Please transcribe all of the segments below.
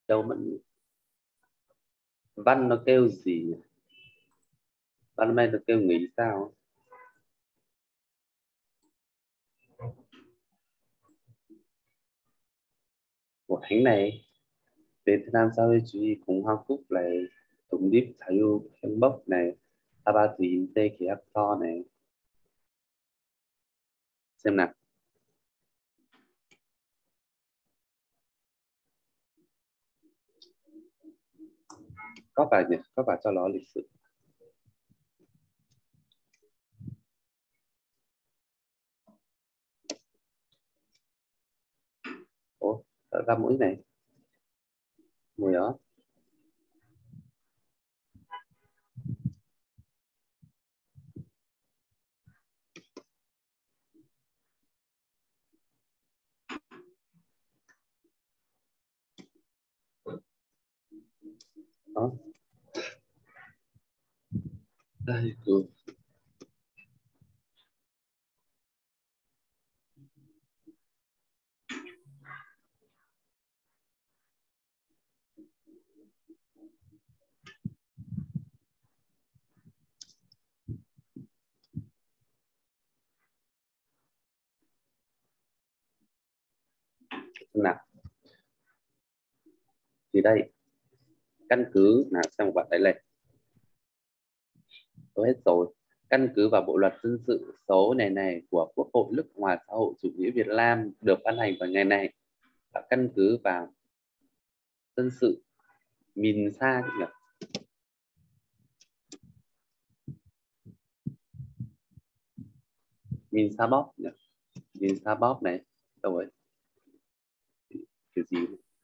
Đâu mà Văn nó kêu gì nhỉ? Văn hôm nay nó kêu nghỉ sao? Của thánh này Việt Nam xã hội chủ義Cộng hòa quốc này 독립 자유 행복 này 아바트 인재 계약서 này, xem nào. Có phải nhỉ? Có phải cho nó lịch sử. Ủa, ra mũi này mùi đó. Đó. Đây, xem nào. Thì đây, căn cứ nào, xem một bạn đấy lên. Tôi hết rồi. Căn cứ vào bộ luật dân sự số này của Quốc hội nước Cộng hòa xã hội chủ nghĩa Việt Nam được ban hành vào ngày này, và căn cứ vào dân sự Min Sa nhỉ? Min Sa Bóp nhỉ? Min Sa Bóp này đâu rồi? Kiểu gì?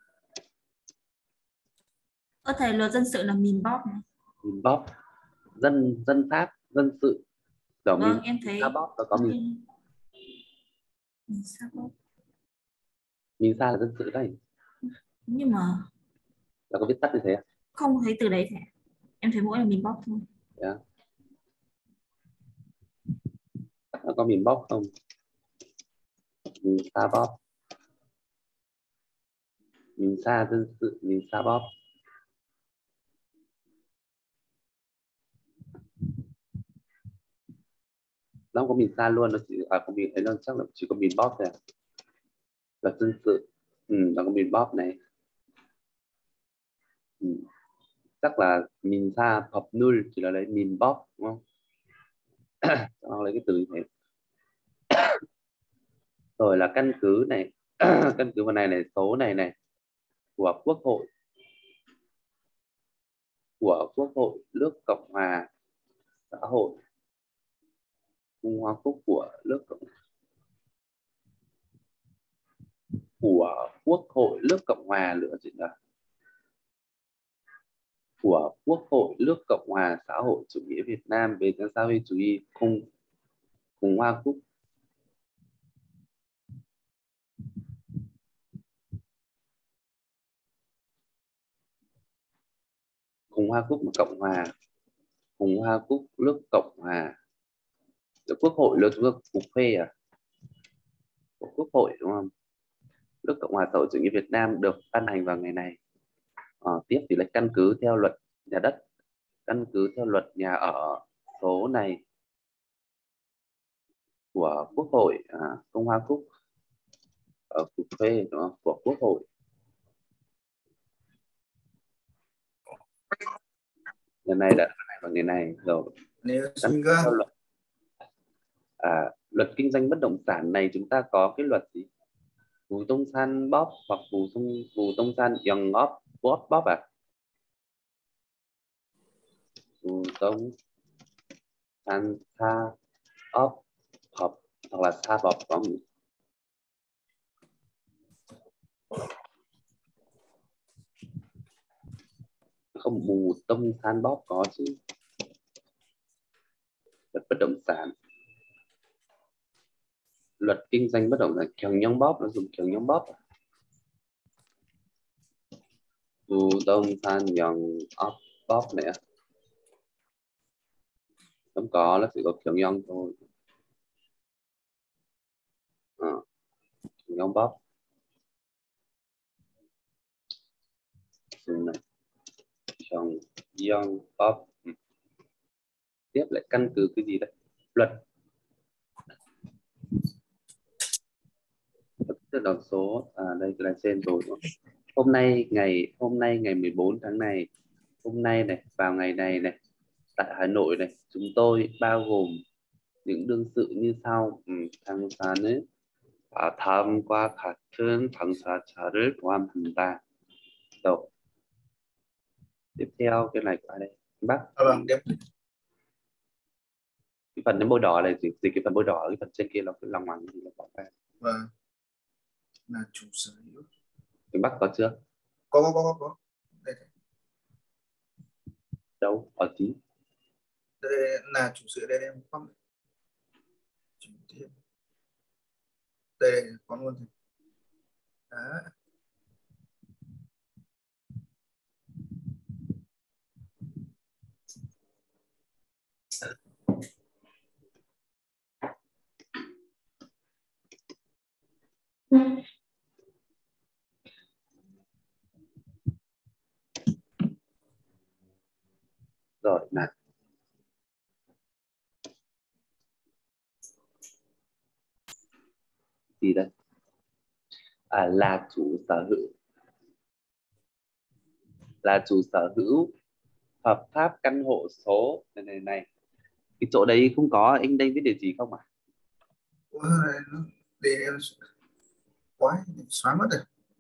Có thầy luật dân sự là Min Bóp này. Min Bóp, dân dân pháp dân sự. Kiểu Vâng, Min em Sa thấy Bóp có Min. Min Sa Bóp. Min Sa là dân sự đây. Nhưng mà Là có viết tắt như thế à? không thấy từ đấy thầy. Em thấy mỗi là Min Bóp thôi. Yeah. Nó có Min Bóp không? Min Sa Bóp. Min Sa dân sự, Min Sa Bóp. Nó không có Min Sa luôn, nó chỉ có Min ấy, nó chắc là chỉ có Min Bóp thôi à? Luật dân sự, nó có Min Bóp này. Chắc là Min Sa hợp null chỉ là lấy Min Bóp đúng không? Nó lấy cái từ như thế. Rồi là căn cứ này căn cứ vào này số này của Quốc hội nước Cộng hòa xã hội Trung Hoa Quốc của nước Cộng của Quốc hội nước Cộng hòa nữa chị là của Quốc hội nước Cộng hòa xã hội chủ nghĩa Việt Nam về xã hội chủ nghĩa Cộng hòa Quốc. Cộng hòa Quốc mà Cộng hòa Quốc nước Cộng hòa. Quốc hội nước Quốc phê à? Của Quốc hội đúng không? Nước Cộng hòa xã hội chủ nghĩa Việt Nam được ban hành vào ngày này. Tiếp thì là căn cứ theo luật nhà đất, căn cứ theo luật nhà ở số này của Quốc hội Cộng hòa Quốc ở Cục phê đúng không? Của Quốc hội. Ngày này đã ban hành vào ngày này rồi. Căn cứ theo luật kinh doanh bất động sản này chúng ta có cái luật gì? Bù tông san bóp hoặc bù tông san yong bóp bóp à? Bù tông san sa óp hợp hoặc là sa bóp có không? Không, bù tông san bóp có chứ. Luật bất động sản, luật kinh doanh bất động sản kyung nhông bóp, nó dùng kyung nhông bóp à? Bù tông san yong óp bóp này à? Không có, nó chỉ có kyung nhông thôi. Kyung nhông bóp. số này trong young pop. Tiếp lại căn cứ cái gì đấy, luật đòn số. Đây là trên rồi đúng không? Hôm nay ngày 14 tháng này, hôm nay này, vào ngày này này, tại Hà Nội này, chúng tôi bao gồm những đương sự như sau. 당사는 다음과 같은 당사자를 포함한다. Rồi, tiếp theo cái này của ai đây? Bắc. Vâng, tiếp. Cái phần nó bôi đỏ này gì cái phần bôi đỏ, cái phần trên kia là cái lòng ngoằng gì là bỏ ra. Vâng, là chủ sở hữu. Cái Bắc có chưa? Có. Đây. Đâu? Ở tí. Đây là chủ sở đây em không. Đây có luôn. Đó. Rồi nào. Gì đây? Là chủ sở hữu. Là chủ sở hữu hợp pháp căn hộ số này. Cái chỗ đấy không có, anh đây viết địa chỉ không à? Để em quá xóa mất rồi.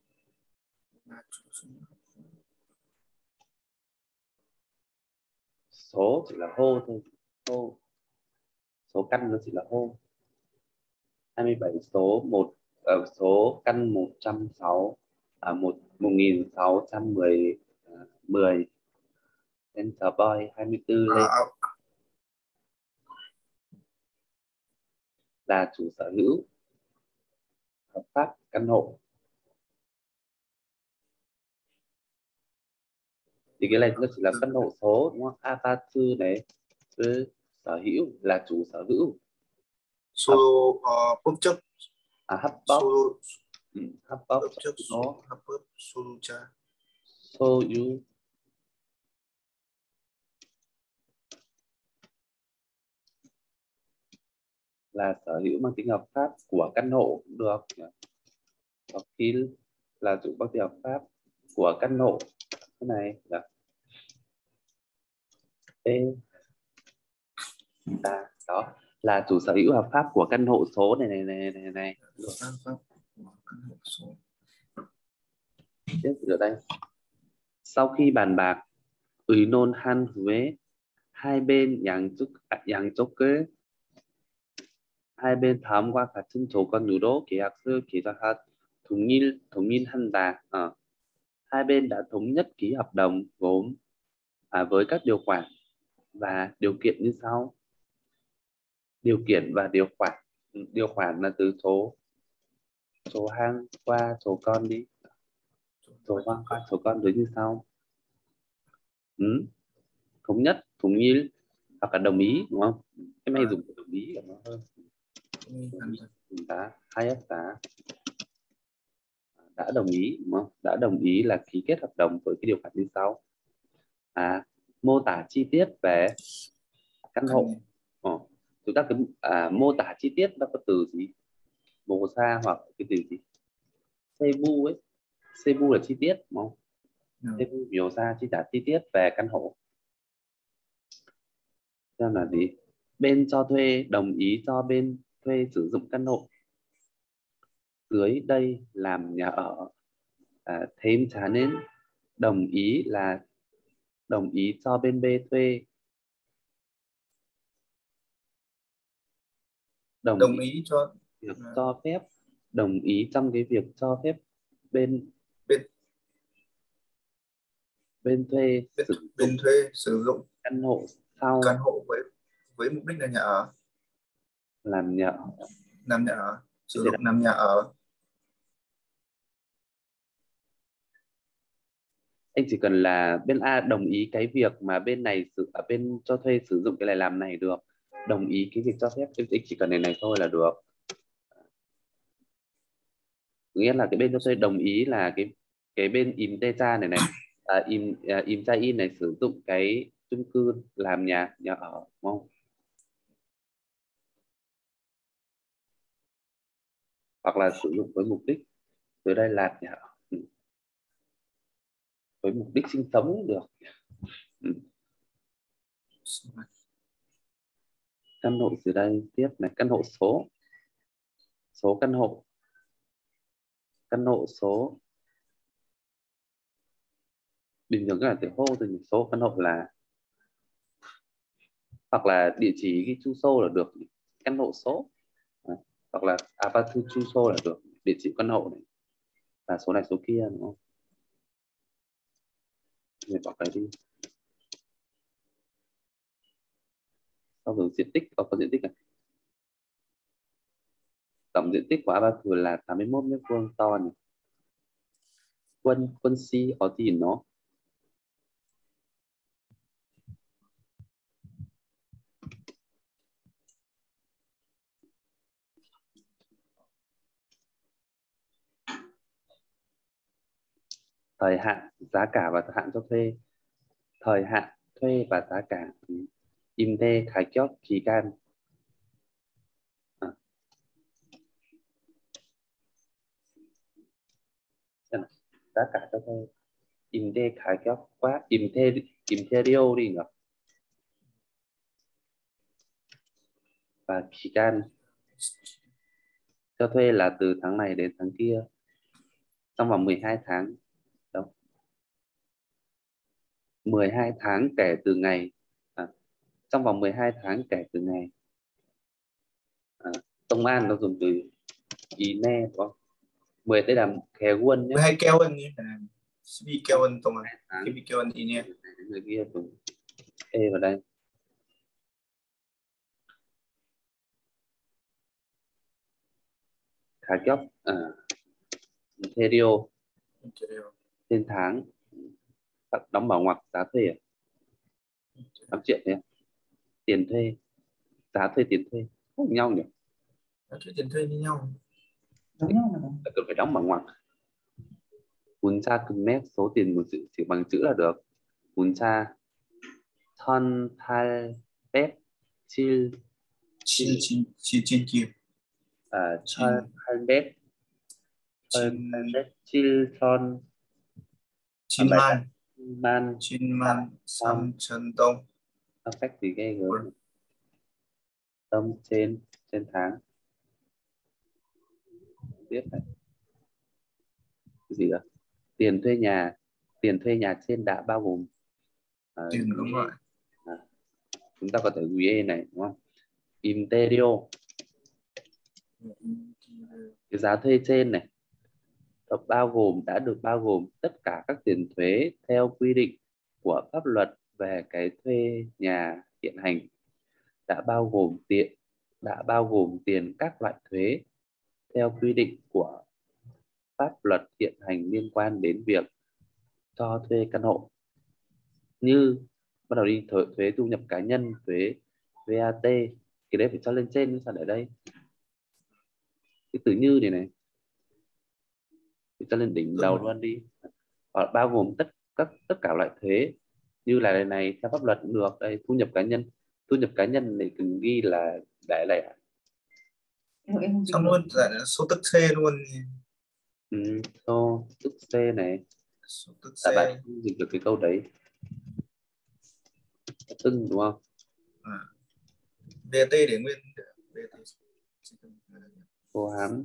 Số chỉ là hô thôi, hô. Số căn nó chỉ là hô. 27 số 1 số căn 106 1610 10 Enter boy 24 lên là chủ sở hữu hợp pháp căn hộ. Thì cái này nó chỉ là căn hộ số đúng không? Apatu này với sở hữu là chủ sở hữu. Bốc chấp. Habbob. Habbob số Habbob Solucha. Soyu là sở hữu mang tính hợp pháp của căn hộ cũng được. Wakil là chủ có tính hợp pháp của căn hộ. Cái này là đó là chủ sở hữu hợp pháp của căn hộ số này. Tiếp ở đây. Sau khi bàn bạc 의논한 후에 hai bên 다음과 같은 조건으로 계약서 동일한다. Hai bên đã thống nhất ký hợp đồng gồm với các điều khoản và điều kiện như sau. Điều kiện và điều khoản. Điều khoản là từ số hang qua số con đi. Số hang qua số con dưới như sau. Thống nhất, thống nhất hoặc là đồng ý đúng không? Em hay dùng đồng ý là nó hơn. Hai tá đã đồng ý đúng không? Đã đồng ý là ký kết hợp đồng với cái điều khoản như sau. Mô tả chi tiết về căn hộ. Chúng ta cứ mô tả chi tiết nó có từ gì? Mô sa hoặc cái từ gì? Seibu ấy. Seibu là chi tiết đúng không? Seibu mô sa chi tả chi tiết về căn hộ. Xem là gì? Bên cho thuê đồng ý cho bên thuê sử dụng căn hộ dưới đây làm nhà ở. Thêm trả nên đồng ý là đồng ý cho bên B thuê. Đồng ý cho việc cho phép, đồng ý trong cái việc cho phép bên thuê sử dụng căn hộ sau với mục đích là nhà ở. Làm nhà ở. Sử dụng làm nhà ở. Anh chỉ cần là bên A đồng ý cái việc mà bên này ở bên cho thuê sử dụng cái này làm này được, đồng ý cái việc cho phép, anh chỉ cần này thôi là được. Nghĩa là cái bên cho thuê đồng ý là cái bên im tê cha này im gia in này sử dụng cái chung cư làm nhà ở, đúng không? Hoặc là sử dụng với mục đích, từ đây là nhà ở. Với mục đích sinh sống cũng được. Căn hộ từ đây tiếp này, căn hộ số căn hộ, căn hộ số bình thường là từ hô từ số căn hộ là, hoặc là địa chỉ ghi chu sô là được, căn hộ số. Hoặc là Apatu chu sô là được, địa chỉ căn hộ này là số này số kia, đúng không? Mình bỏ cái đi. Sau rồi diện tích, có diện tích này. Tổng diện tích của Apatu là 81 m² to này. Quân si ở gì nó? Thời hạn, giá cả và thời hạn cho thuê. Thời hạn thuê và giá cả. Imte 가격 기간. Giá cả cho thuê. Imte 가격 quá, Imterial đi nhỉ? Và 기간 cho thuê là từ tháng này đến tháng kia, trong vòng 12 tháng. Đâu? 12 tháng kể từ ngày, trong vòng 12 tháng kể từ ngày. Công an nó dùng từ ine, đúng không? 10 đây là khe quân nhé. 12 Kelvin nhé. 12 Kelvin tổng là 12 Kelvin ine. Người kia dùng e vào đây. 가격, Ontario trên tháng, đóng bảo ngoặc giá thuê 8 triệu nhé. Tiền thuê, giá thuê, tiền thuê không nhau nhỉ? Giá thuê tiền thuê như nhau. Giống nhau mà cần phải đóng bằng ngoặc. Muncha 금액, số tiền một chữ chỉ bằng chữ là được. Muncha 1,807 700 1,807 9만 3천 đồng. Effect thì ghê gớm. Tâm trên tháng. Tiếp này. Cái gì đó? Tiền thuê nhà trên đã bao gồm Tiền đúng rồi. Chúng ta có thể GUE này, đúng không? Interior, cái giá thuê trên này đã được bao gồm tất cả các tiền thuế theo quy định của pháp luật về cái thuê nhà hiện hành, đã bao gồm tiền các loại thuế theo quy định của pháp luật hiện hành liên quan đến việc cho thuê căn hộ, như bắt đầu đi thuế thu nhập cá nhân, thuế VAT, cái đấy phải cho lên trên, sao để đây cái từ như này thì cho lên đỉnh đầu luôn đi. Hoặc bao gồm tất cả loại thuế như là này theo pháp luật cũng được. Đây thu nhập cá nhân này cần ghi là để lại xong luôn số tức C luôn. Số tức C này, số tức C. Tại bạn không dịch được cái câu đấy, tưng đúng không? VAT để nguyên Cô hán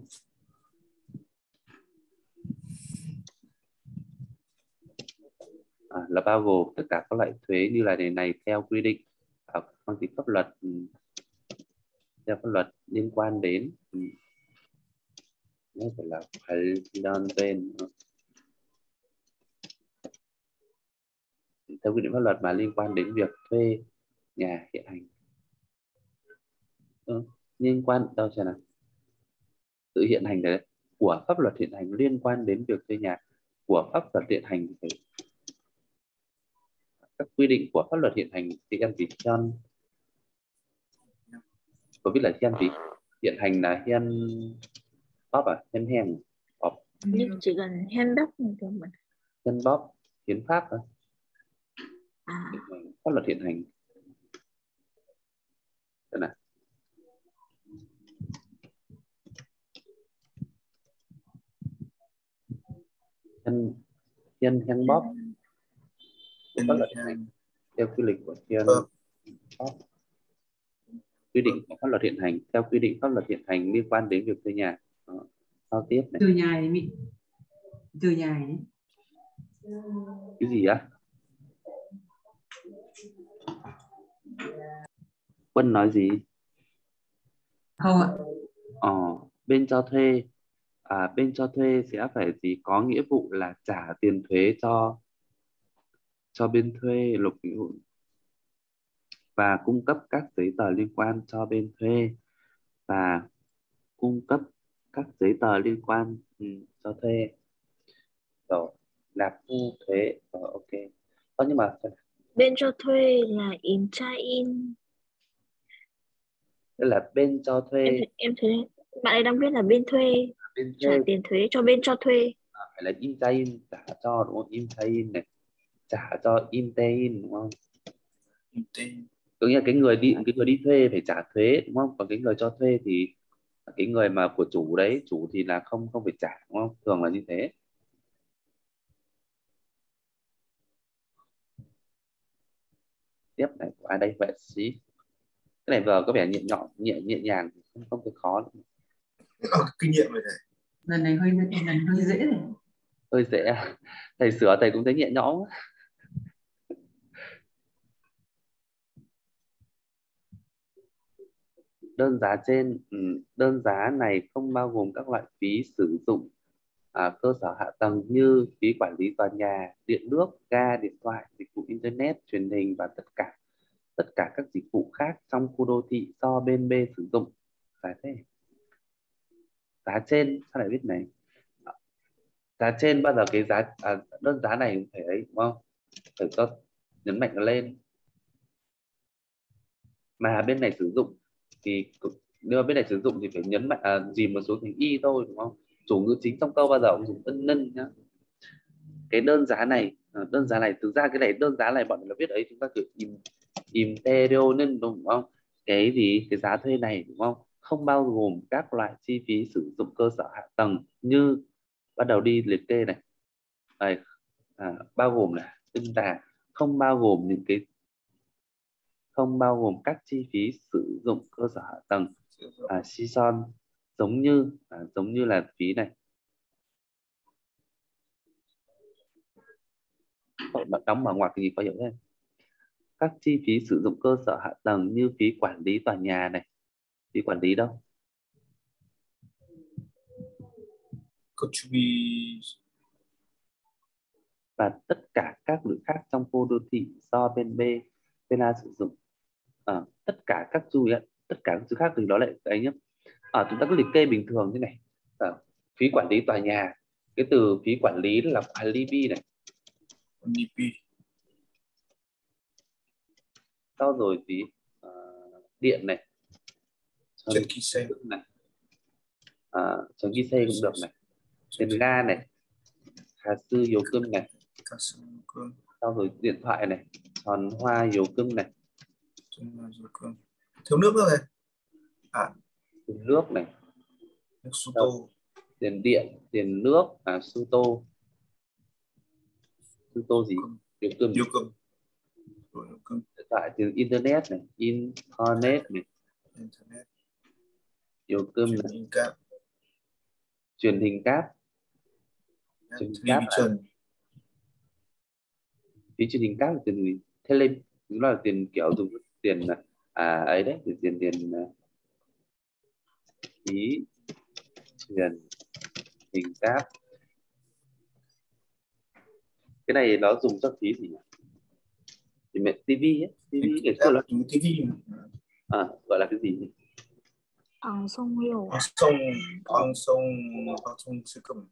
là bao gồm tất cả các loại thuế như là này theo quy định mang tính pháp luật, theo pháp luật liên quan đến nó phải là đơn tên theo quy định pháp luật mà liên quan đến việc thuê nhà hiện hành. Liên quan đâu xem nào, tự hiện hành đấy, của pháp luật hiện hành liên quan đến việc thuê nhà của pháp luật hiện hành thì các quy định của pháp luật hiện hành thì em chỉ cho có biết là hiện gì hiện hành là hiện bóp hiện hèn bóp nhưng chỉ cần hand bóc thôi mà. Nhân bóp hiến pháp thôi. À, Pháp luật hiện hành. Đây này. Thiên Heng Bop pháp luật hiện hành theo quy định của Thiên Bop. Quy định của pháp luật hiện hành theo quy định pháp luật hiện hành liên quan đến việc thuê nhà. Giao tiếp này. Từ nhà ấy mình. Từ nhà ấy. Cái gì á? Quân nói gì? Không ạ. Bên cho thuê bên cho thuê sẽ phải gì có nghĩa vụ là trả tiền thuế cho bên thuê lục và cung cấp các giấy tờ liên quan cho bên thuê và cung cấp các giấy tờ liên quan cho thuê rồi nạp thu thuế rồi ok. Nhưng mà bên cho thuê là in trai in. đây là bên cho thuê. Em thấy bạn ấy đang viết là bên thuê Bên trả thuê tiền thuế cho bên cho thuê. phải là in trai in trả cho đúng không? In trai in này trả cho in trai in đúng không? Có nghĩa là cái người đi thuê phải trả thuế đúng không? Còn cái người cho thuê thì cái người mà của chủ đấy, chủ thì là không phải trả đúng không? Thường là như thế. Tiếp này của ai đây vậy xí. Cái này vừa có vẻ nhẹ nhàng không thấy khó. Kinh nghiệm rồi này. Lần này hơi dễ rồi. Hơi dễ. Thầy sửa thầy cũng thấy nhẹ nhõm. Đơn giá trên, đơn giá này không bao gồm các loại phí sử dụng cơ sở hạ tầng như phí quản lý tòa nhà, điện nước, ga, điện thoại, dịch vụ internet, truyền hình và tất cả các dịch vụ khác trong khu đô thị do bên B sử dụng. Giá thế. Giá trên sao lại viết này? Giá trên bao giờ cái giá đơn giá này phải ấy đúng không? Phải cho nhấn mạnh nó lên. Mà bên này sử dụng thì nếu bên này sử dụng thì phải nhấn mạnh dìm một số thành y thôi đúng không? Chủ ngữ chính trong câu bao giờ cũng dùng ân nân nhá. Cái đơn giá này thực ra cái này đơn giá này bọn mình là viết ấy chúng ta cứ imperionen đúng không? Cái gì cái giá thuê này đúng không? Không bao gồm các loại chi phí sử dụng cơ sở hạ tầng như bắt đầu đi liệt kê này. Đây, bao gồm là tức là không bao gồm các chi phí sử dụng cơ sở hạ tầng Sison giống như là phí này. Bạn đóng mở ngoặc gì có hiểu không? Các chi phí sử dụng cơ sở hạ tầng như phí quản lý tòa nhà này. Phí quản lý đâu? Và tất cả các lữ khác trong khu đô thị do bên A sử dụng. Tất cả các thứ khác thì đó lại đấy nhé. Chúng ta cứ liệt kê bình thường thế này. Phí quản lý tòa nhà, cái từ phí quản lý là Alibi này. Sau rồi phí điện này, Trần Kỳ Xe này, Trần Kỳ Xe cũng được này, tiền ga này, Hà Sư Dầu Cơm này, sau rồi điện thoại này, Tròn Hoa Dầu Cơm này, thiếu nước nữa này, tiền nước này, tiền điện, tiền nước, Suto gì, Dầu Cơm, điện thoại, tiền internet này, internet này, Dầu Cơm này, truyền hình cáp, phí truyền hình cáp là tiền gì? Tele, nó là tiền kiểu dùng tiền ấy đấy, tiền phí truyền hình cáp. Cái này nó dùng cho phí gì nhỉ? Thì mẹ tivi ấy, tivi ngày xưa là tivi gọi là cái gì nhỉ? Bằng sông hiểu. Bằng sông sư cầm.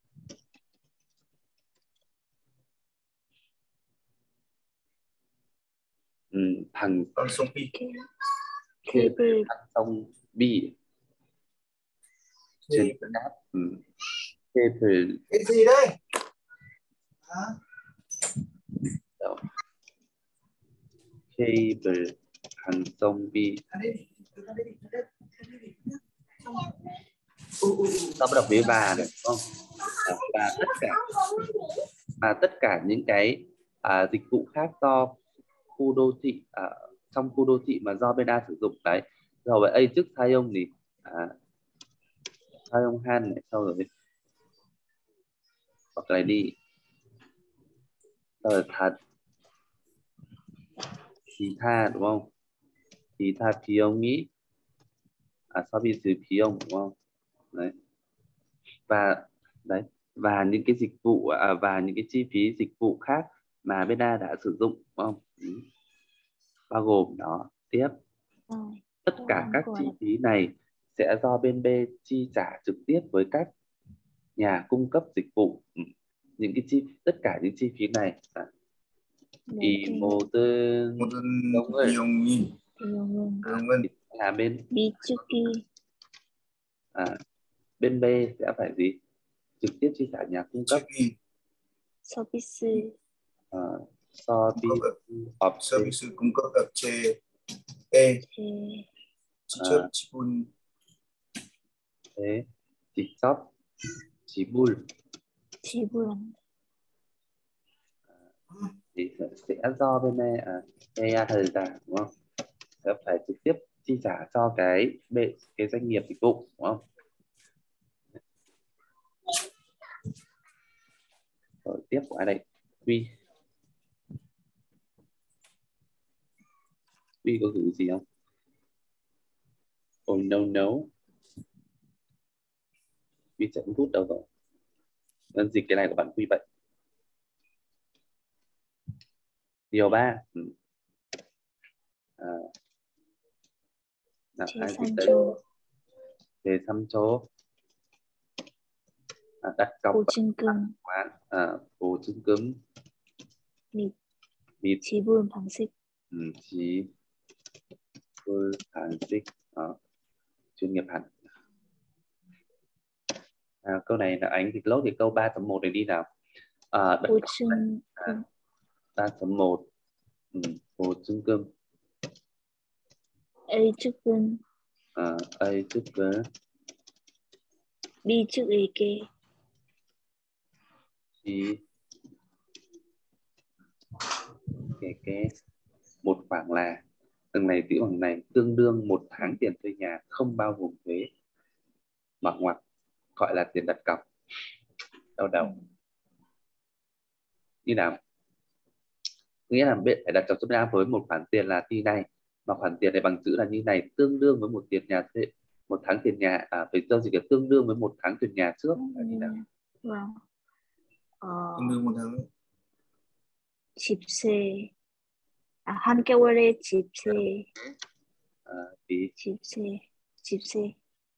Thằng sông Bi. Thằng sông Bi. Trên cáp. Cái gì đây? cable hàng sông bi. Ta bắt đầu với và được không? Và tất cả những cái dịch vụ khác do khu đô thị trong khu đô thị mà do bên A sử dụng đấy. Rồi vậy A trước thay ông gì? Thay ông Han này, sau rồi hoặc là đi. Sau rồi thật thì tha đúng không? Thì tha phí ông nghĩ so với từ phí ông đúng không? Đấy. Và những cái dịch vụ và những cái chi phí dịch vụ khác mà bên A đã sử dụng đúng không? Bao gồm đó. Tiếp, tất cả các chi phí này sẽ do bên B chi trả trực tiếp với các nhà cung cấp dịch vụ. Những cái tất cả những chi phí này một 비용이 là bên 비축이 bên B sẽ phải gì? Trực tiếp chi trả nhà cung cấp. 서비스 서비스 cung cấp 업체에 직접 지분 직접 지불 thì sẽ do bên này thời gian đúng không? Sẽ phải trực tiếp chi trả cho cái doanh nghiệp dịch vụ đúng không? Rồi tiếp của ai đây? Quy có gửi gì không? Oh no. Quy chấm rút đâu rồi? Nên dịch cái này của bạn Quy vậy. Điều 3. Ai dịch đấy? Về xăm chỗ. Đặt cọc 보증금 보증금 및 지불 방식 지불 방식 chuyên nghiệp hẳn. Câu này là anh dịch lốt thì câu 3.1 này đi nào. 보증금 3.1 보증금 A 측은 A 측은 B 측에게 cái một khoản là từng này chữ bằng này tương đương 1 tháng tiền thuê nhà không bao gồm thuế mở ngoặc, gọi là tiền đặt cọc. Đau đầu như nào? Nghĩa là bên phải đặt cọc cho bên A với một khoản tiền là như này, mà khoản tiền này bằng chữ là như này, tương đương với một tiền nhà thuê, 1 tháng tiền nhà phải giao dịch tương đương với 1 tháng tiền nhà trước là như nào? Vâng. tương đương 1 tháng 집세 한겨울에 집세 집세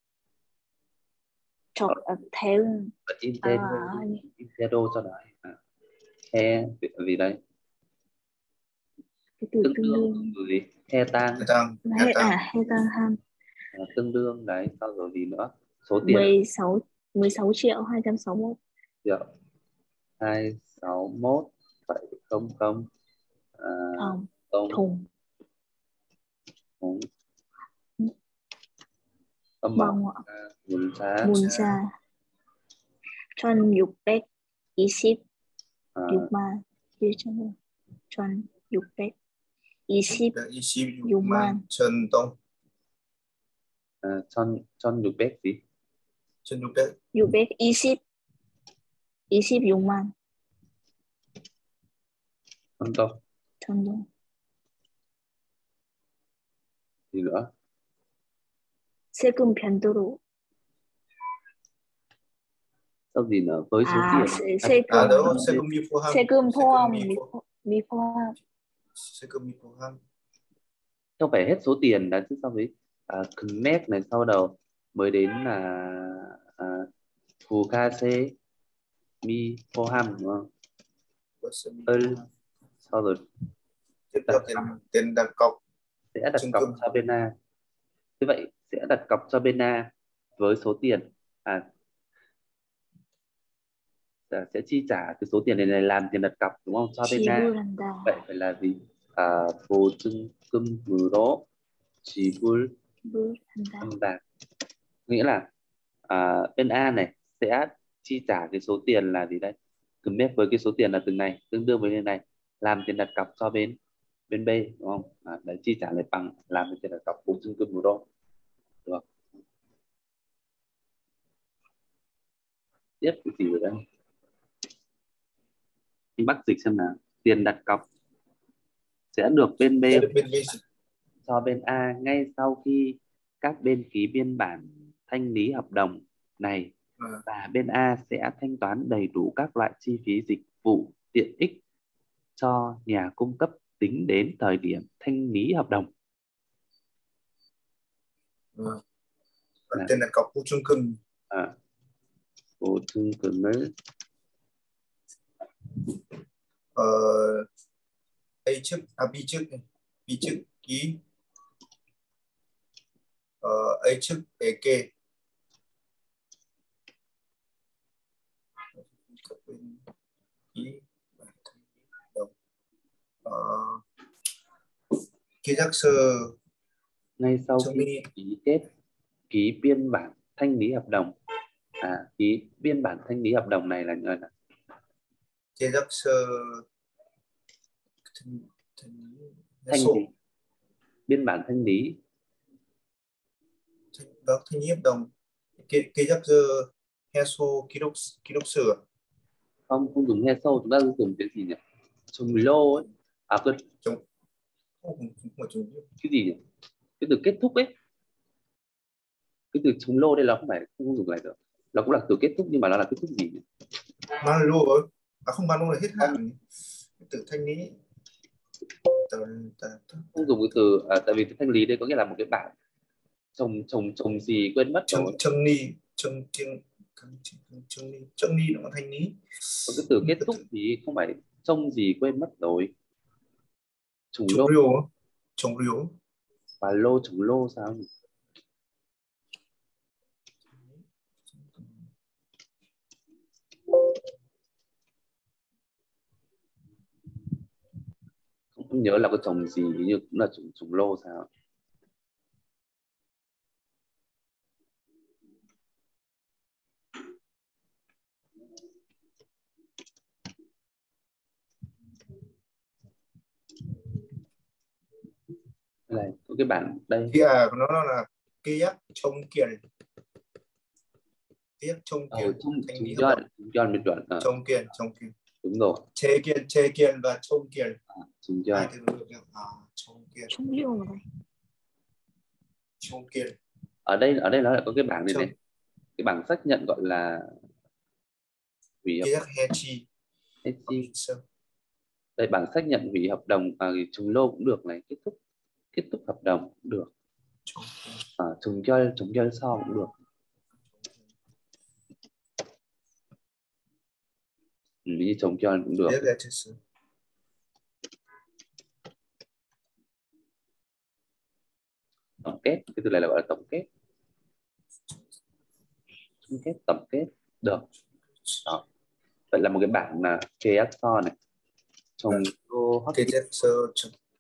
대응 in đô cho đấy he gì đấy cái từ tương đương gì he tang 해당한 tương đương đấy, sau rồi gì nữa? Số tiền 16 triệu 261 triệu 261,00 thùng 문자 1626만 1626만 전동 1600 gì? 26만 전동 gì nữa? 세금 변도로 Sao gì nữa? Với số tiền 세금 포함 미포함 세금 미포함 không phải hết số tiền đã chứ, sau với connect này sau đầu mới đến là 부가세 미포함 đúng không? Sau rồi tiền đặt cọc sẽ đặt cọc cho bên A. Như vậy sẽ đặt cọc cho bên A với số tiền sẽ chi trả từ số tiền này làm tiền đặt cọc đúng không? Cho bên A. Vậy phải là gì? 보증금으로 지불한다. 한다. Nghĩa là bên A này sẽ chi trả cái số tiền là gì đây? Commit với cái số tiền là từng này tương đương với như này, làm tiền đặt cọc cho bên B, đúng không? Đấy, chi trả lại bằng làm tiền đặt cọc 보증금으로. Được. Tiếp cái gì ở đây? Anh bắt dịch xem nào. Tiền đặt cọc sẽ được bên B cho bên A ngay sau khi các bên ký biên bản thanh lý hợp đồng này, và bên A sẽ thanh toán đầy đủ các loại chi phí dịch vụ tiện ích cho nhà cung cấp tính đến thời điểm thanh lý hợp đồng. tiền đặt cọc 보증금. 보증금을 A trước B trước ký, A trước để kê, ký 계약서 ngay sau khi ký biên bản thanh lý hợp đồng. Ký biên bản thanh lý hợp đồng này là như là 계약서 thanh lý, biên bản thanh lý. thanh lý hợp đồng. 계약서 해소 기록서. Không dùng 해소, chúng ta dùng cái gì nhỉ? 종료 ấy. Cái gì nhỉ? Cái từ kết thúc ấy. Cái từ 종료 đây là không dùng lại được. Nó cũng là từ kết thúc nhưng mà nó là kết thúc gì nhỉ? 만료. Không 만료 là hết hạn. Từ thanh lý. Không dùng cái từ tại vì thanh lý đây có nghĩa là một cái bản trồng gì quên mất rồi. Trông ly nó là thanh lý. Còn cái từ kết thúc thì không phải trông gì quên mất rồi. Trùng lô. Và lô trùng lô sao nhỉ? Không nhớ là có trồng gì nhưng cũng là trùng lô sao? Đây, có cái bản đây. Nó là 계약 종결. 계약 종결. 종결 biệt đoạn. 종결. Đúng rồi. 재결 và 종결. 종결. 종결. Ở đây nó lại có cái bảng này này. Cái bảng xác nhận gọi là hủy hợp. 해지. Đây bảng xác nhận hủy hợp đồng, trùng lô cũng được này, kết thúc hợp đồng cũng được. Trùng chơi so cũng được. Như trùng chơi cũng được. Tổng kết, cái từ này là gọi là tổng kết. Tổng kết được. Đó. Vậy là một cái bảng là 계약서 này. 계약서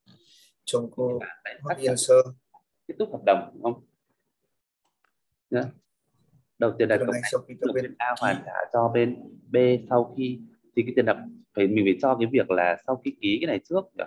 확인서. Kết thúc hợp đồng đúng không? Nhá. Đầu tiên là bên A hoàn trả cho bên B sau khi thì cái tiền đặt mình phải cho cái việc là sau khi ký cái này trước nhỉ?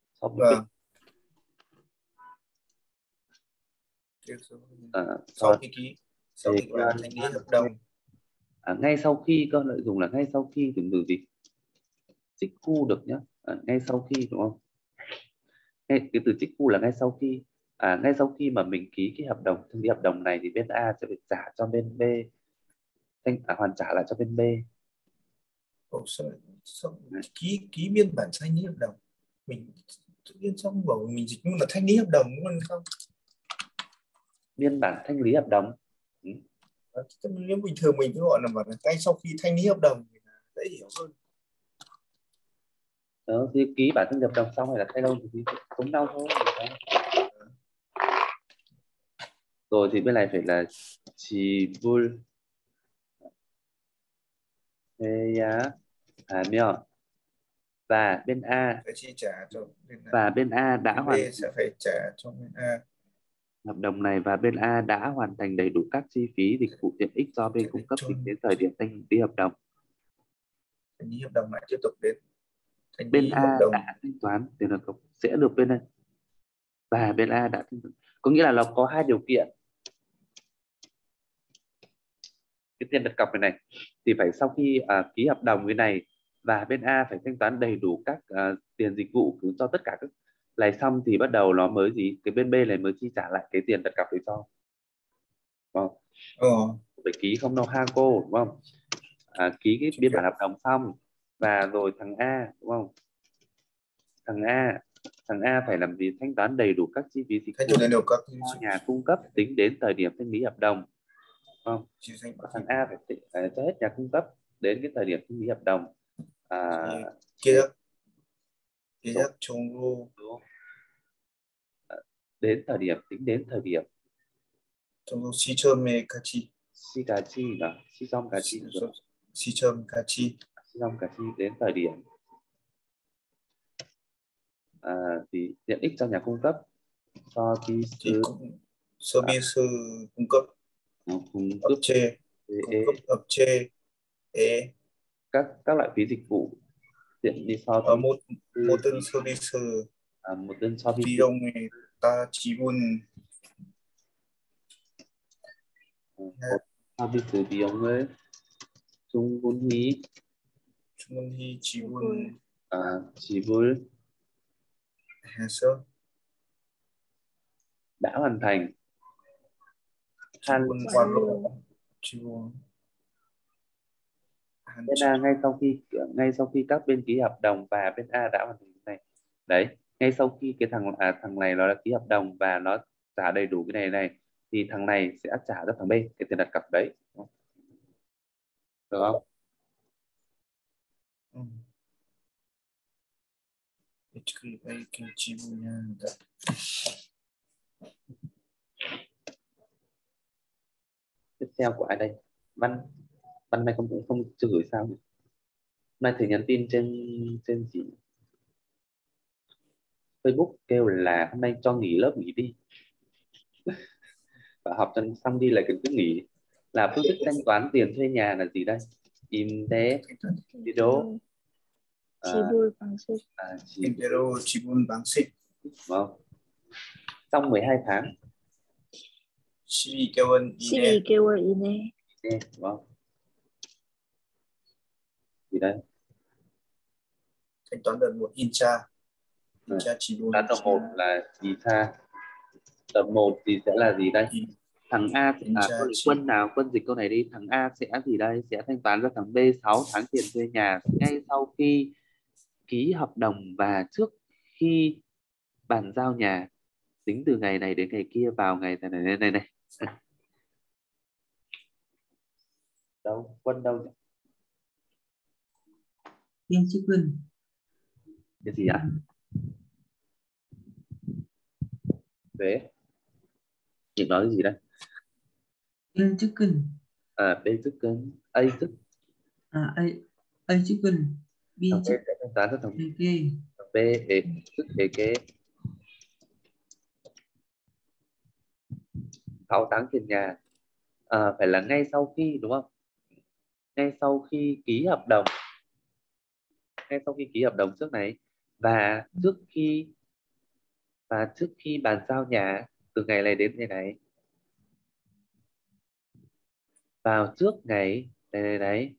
Sau khi ký thanh lý hợp đồng. Ngay sau khi cơ lợi dụng là ngay sau khi từ từ gì? Trích khu được nhá. Ngay sau khi đúng không? Cái từ trích khu là ngay sau khi mà mình ký cái hợp đồng, thanh lý hợp đồng này thì bên A sẽ phải trả cho bên B, hoàn trả lại cho bên B. Ký biên bản thanh lý hợp đồng, mình tự nhiên xong bảo mình dịch là thanh lý hợp đồng luôn không? Biên bản thanh lý hợp đồng. Nếu bình thường mình cứ gọi là bảo là ngay sau khi thanh lý hợp đồng thì dễ hiểu hơn. Đó, thì ký bản thanh lý hợp đồng xong hay là thay đâu thì cũng đau thôi. Rồi thì bên này phải là 지불 해야 하며 và bên A phải chi trả cho bên này. và bên A đã Bên hoàn B sẽ phải trả cho bên A. hợp đồng này và bên A đã hoàn thành đầy đủ các chi phí dịch vụ tiện ích do bên cung cấp tính đến thời điểm thanh ký hợp đồng. Thanh lý hợp đồng lại tiếp tục đến thanh Bên lý hợp A đồng. đã thanh toán tiền đặt cọc sẽ được bên này và bên A đã thanh toán. Có nghĩa là nó có hai điều kiện. Cái tiền đặt cọc này thì phải sau khi ký hợp đồng cái này và bên A phải thanh toán đầy đủ các tiền dịch vụ cho tất cả các này xong thì bắt đầu nó mới gì cái bên B này mới chi trả lại cái tiền đặt cọc đấy cho. Đúng không? Phải ký không đâu ha cô, đúng không? Ký cái biên bản hợp đồng xong và rồi thằng A, đúng không? Thằng A phải làm gì thanh toán đầy đủ các chi phí dịch vụ cho nhà cung cấp tính đến thời điểm thanh lý hợp đồng. Không? Thằng A phải cho hết nhà cung cấp đến cái thời điểm thanh lý hợp đồng. 계약 종료 đến thời điểm tính đến thời điểm 종료 시점까지 시점까지 đến thời điểm thì tiện ích cho nhà cung cấp 서비스 cung cấp 업체에 các loại phí dịch vụ tiện đi 모든 서비스 비용에 따라 지분 서비스 비용을 충분히 지불해서 đã hoàn thành bên A ngay sau khi các bên ký hợp đồng và bên A đã hoàn thành cái này đấy, ngay sau khi cái thằng này nó đã ký hợp đồng và nó trả đầy đủ cái này thì thằng này sẽ trả cho thằng B cái tiền đặt cọc đấy, được không? Tiếp theo của ai đây? Văn này không chưa gửi sao nhỉ? Hôm nay thầy nhắn tin trên chị Facebook kêu là hôm nay cho nghỉ lớp nghỉ đi và học cho xong đi lại cứ nghỉ. Là phương thức thanh toán tiền thuê nhà là gì đây? 임대 비료 지불 방식. 임대료 지분 방식. Vâng. Trong 12 tháng 12개월 이내. Vâng. Gì đây? Thanh toán đợt 1 incha 지분. Đợt 1 là incha. Đợt 1 thì sẽ là gì đây? Thằng A quân dịch câu này đi, thằng A sẽ gì đây? Sẽ thanh toán cho thằng B 6 tháng tiền thuê nhà ngay sau khi ký hợp đồng và trước khi bàn giao nhà, tính từ ngày này đến ngày kia vào ngày này. Đâu, quân đâu nhỉ? Viên chức quyền. Cái gì ạ? Về chị nói cái gì đây? Viên chức quyền. B chức cân, A chức. A chức quyền. B chức sẽ thanh toán cho thằng kê. B chức kê 6 tháng tiền nhà. Phải là ngay sau khi, đúng không? Ngay sau khi ký hợp đồng. Ngay sau khi ký hợp đồng trước này và trước khi bàn giao nhà từ ngày này đến ngày này. Vào trước ngày này.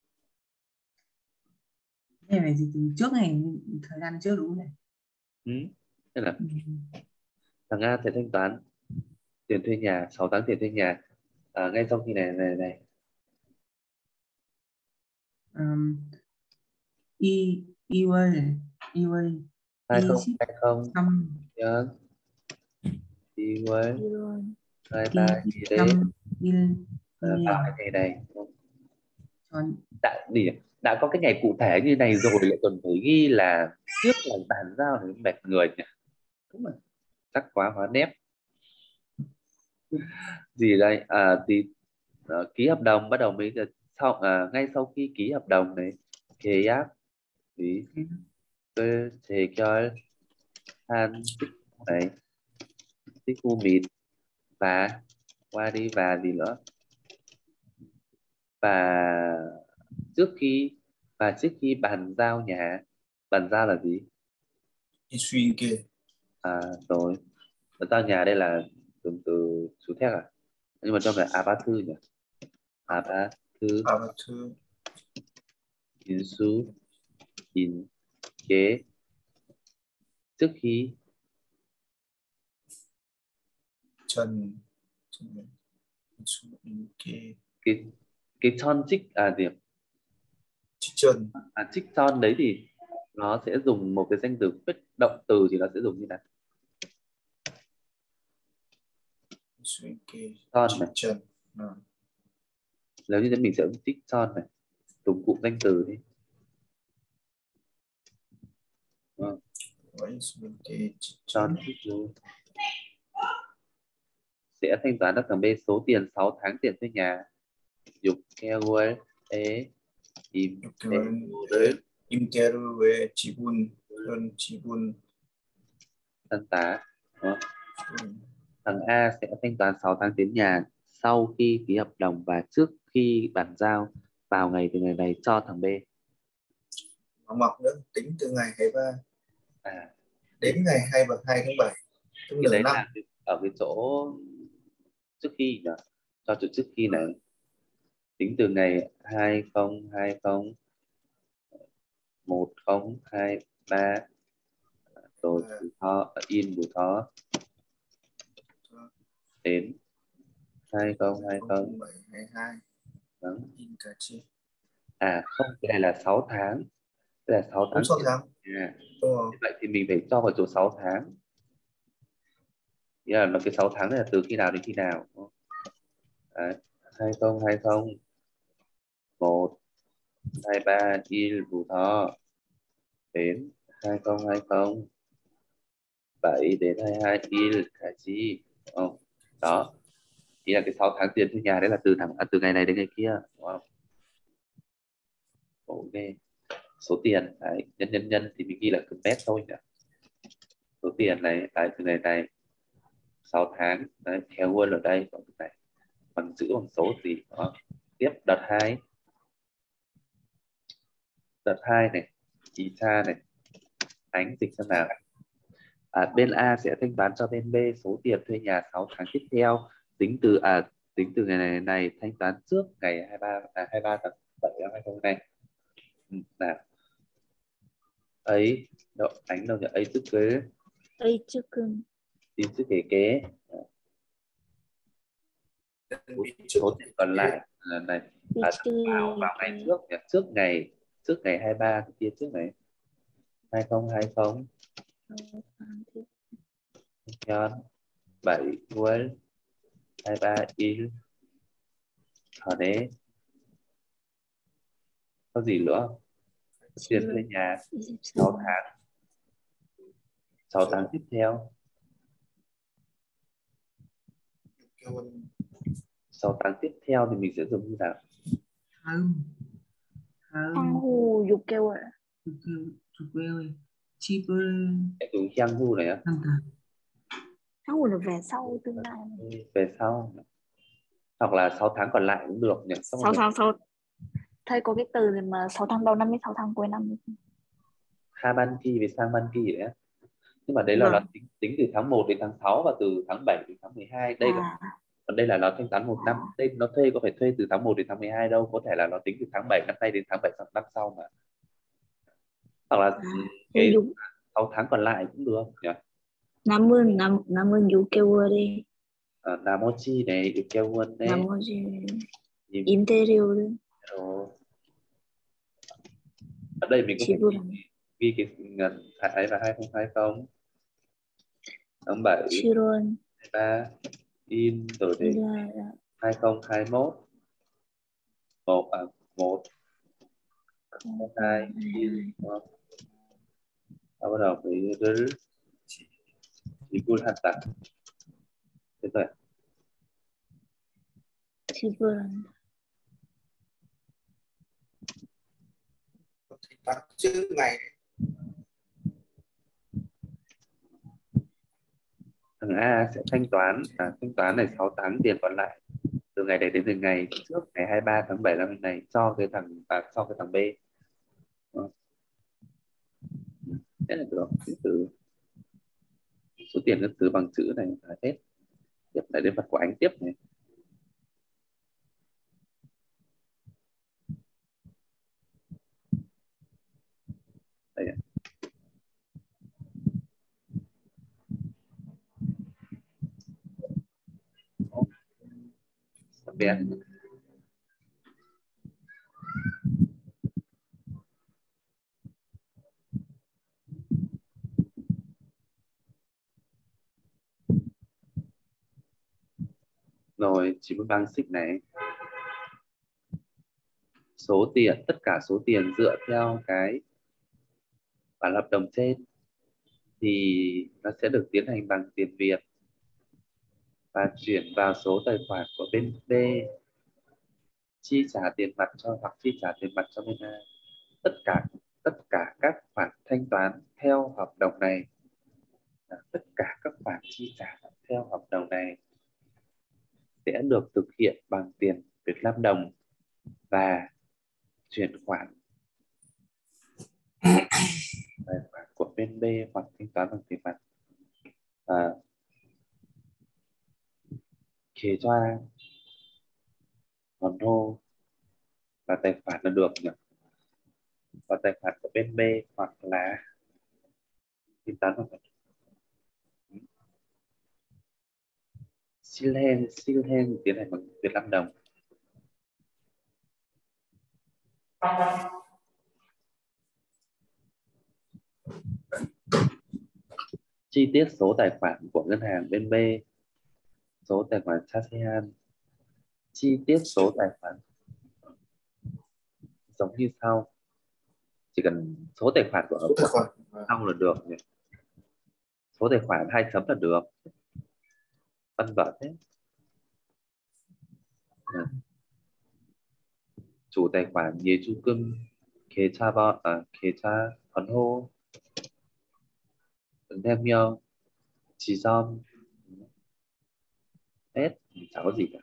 Cái này gì từ trước ngày thời gian trước đúng không này? Thế là thằng A sẽ thanh toán tiền thuê nhà 6 tháng tiền thuê nhà ngay sau khi này. EY 20 nhớ EY 23 gì đấy vào cái ngày này đã có cái ngày cụ thể như này rồi lại còn phải ghi là trước ngày bàn giao thì mệt người nhỉ, đúng rồi, chắc quá hóa nét gì đây thì ký hợp đồng bắt đầu mới sau ngay sau khi ký hợp đồng này 계약 재결한 직후 này, 직후 mịn và qua đi và gì nữa, và trước khi bàn giao nhà. Bàn giao là gì? 이수인계 Rồi bàn giao nhà đây là dùng từ chú thép à, nhưng mà trong này 아파트 nhỉ, 아파트 아파트 인수 인계 trước khi 전 이수인계 cái son trích điểm 직전 trích son đấy thì nó sẽ dùng một cái danh từ quyết động từ thì nó sẽ dùng như nào? 이수인계 son này, 직전 nếu như thế mình sẽ dùng trích son này, dùng cụm danh từ đi. 이수인계 Son 직전 trích luôn. Sẽ thanh toán cho thằng B số tiền 6 tháng tiền thuê nhà. Dục 개월 im 6개월 임대료 외 지분 그런 지분 tân tá. Thằng A sẽ thanh toán 6 tháng tiền nhà sau khi ký hợp đồng và trước khi bàn giao vào ngày từ ngày này cho thằng B. mọc nữa tính từ ngày 23 À, đến ngày 2 tháng 7 tức cái nửa đấy năm. là ở cái chỗ trước khi nhỉ? Cho chỗ trước khi này tính từ ngày 2020 1023 rồi buổi đến 2020 22 Đúng. in cả chi Không, cái này là 6 tháng. Đây là 6 tháng. 6 tháng. Vậy thì mình phải cho vào chỗ 6 tháng. Nghĩa là nó cái 6 tháng này là từ khi nào đến khi nào? Đấy. 2020 123 đến 2020 7 đến 22 cả chi. Đó. Ý là cái 6 tháng tiền thuê nhà đấy là từ ngày này đến ngày kia, đúng không? Ok. Số tiền đấy, nhân thì mình ghi là cực mét thôi nhỉ. Số tiền này tại từ ngày này 6 tháng đấy, theo word ở đây còn này bằng chữ bằng số gì đó. Tiếp đợt 2 này, ý cha này, ánh dịch xem nào. Bên A sẽ thanh toán cho bên B số tiền thuê nhà 6 tháng tiếp theo tính từ ngày này thanh toán trước ngày 23 tháng 7 năm 2020 này. Nào. Ấy ánh đâu nhỉ? Ấy trước kế tin trước kế số tiền còn lại là này vào ngày trước ngày 23 kia trước này 2020 nhân 7 với 23 in ở đấy có gì nữa? Tiền thuê nhà 6 tháng tiếp theo 6 tháng tiếp theo thì mình sẽ dùng như nào? 향후 6개월. 6개월 집을 Dùng Hyang Hu này á. 향후 là về sau, tương lai. Về sau hoặc là 6 tháng còn lại cũng được nhỉ. 6 thầy có cái từ gì mà 6 tháng đầu năm với 6 tháng cuối năm. Habanki về sang Banki đấy. Nhưng mà đấy là nó tính từ tháng 1 đến tháng 6 và từ tháng 7 đến tháng 12. Còn đây là nó thanh toán 1 năm. Đây nó thuê có phải thuê từ tháng 1 đến tháng 12 đâu, có thể là nó tính từ tháng 7 năm nay đến tháng 7 năm sau mà. Hoặc là cái 6 tháng còn lại cũng được nhỉ. 남은 6개월 đi. 나머지 này 6개월 này. 나머지 임대료를. Ở đây mình có thể ghi cái ngân hại là 2020 tháng 7 7월 23 in rồi đến 2021 1 2 in bắt đầu với 지불 한다. Thế rồi. 지불한다. Trước ngày thằng A sẽ thanh toán này 6 tháng tiền còn lại từ ngày này đến ngày trước ngày 23 tháng 7 năm này cho cái thằng B. Đó. Thế là được. Từ số tiền các thứ bằng chữ này là hết. Tiếp lại đến vật của anh tiếp này. Đây ạ. Bé. Rồi chỉ một băng xích này. Số tiền, tất cả số tiền dựa theo cái bản hợp đồng trên thì nó sẽ được tiến hành bằng tiền Việt và chuyển vào số tài khoản của bên B, chi trả tiền mặt cho hoặc chi trả tiền mặt cho bên A. Tất cả các khoản thanh toán theo hợp đồng này, tất cả các khoản chi trả theo hợp đồng này sẽ được thực hiện bằng tiền Việt Nam đồng và chuyển khoản tài khoản của bên B hoặc thanh toán bằng tiền mặt. Kế cho A còn hô và tài khoản là được nhỉ, và tài khoản của bên B hoặc là thanh toán bằng tiền. Silhen tiến hành bằng Việt Nam đồng. Chi tiết số tài khoản của ngân hàng bên B, số tài khoản Chasehan, chi tiết số tài khoản giống như sau. Chỉ cần số tài khoản của sau là được nhỉ. Số tài khoản 2 chấm là được. Văn vở thế. Chủ tài khoản 예주금 계좌 번호 은행명 지점 hết, chẳng có gì cả,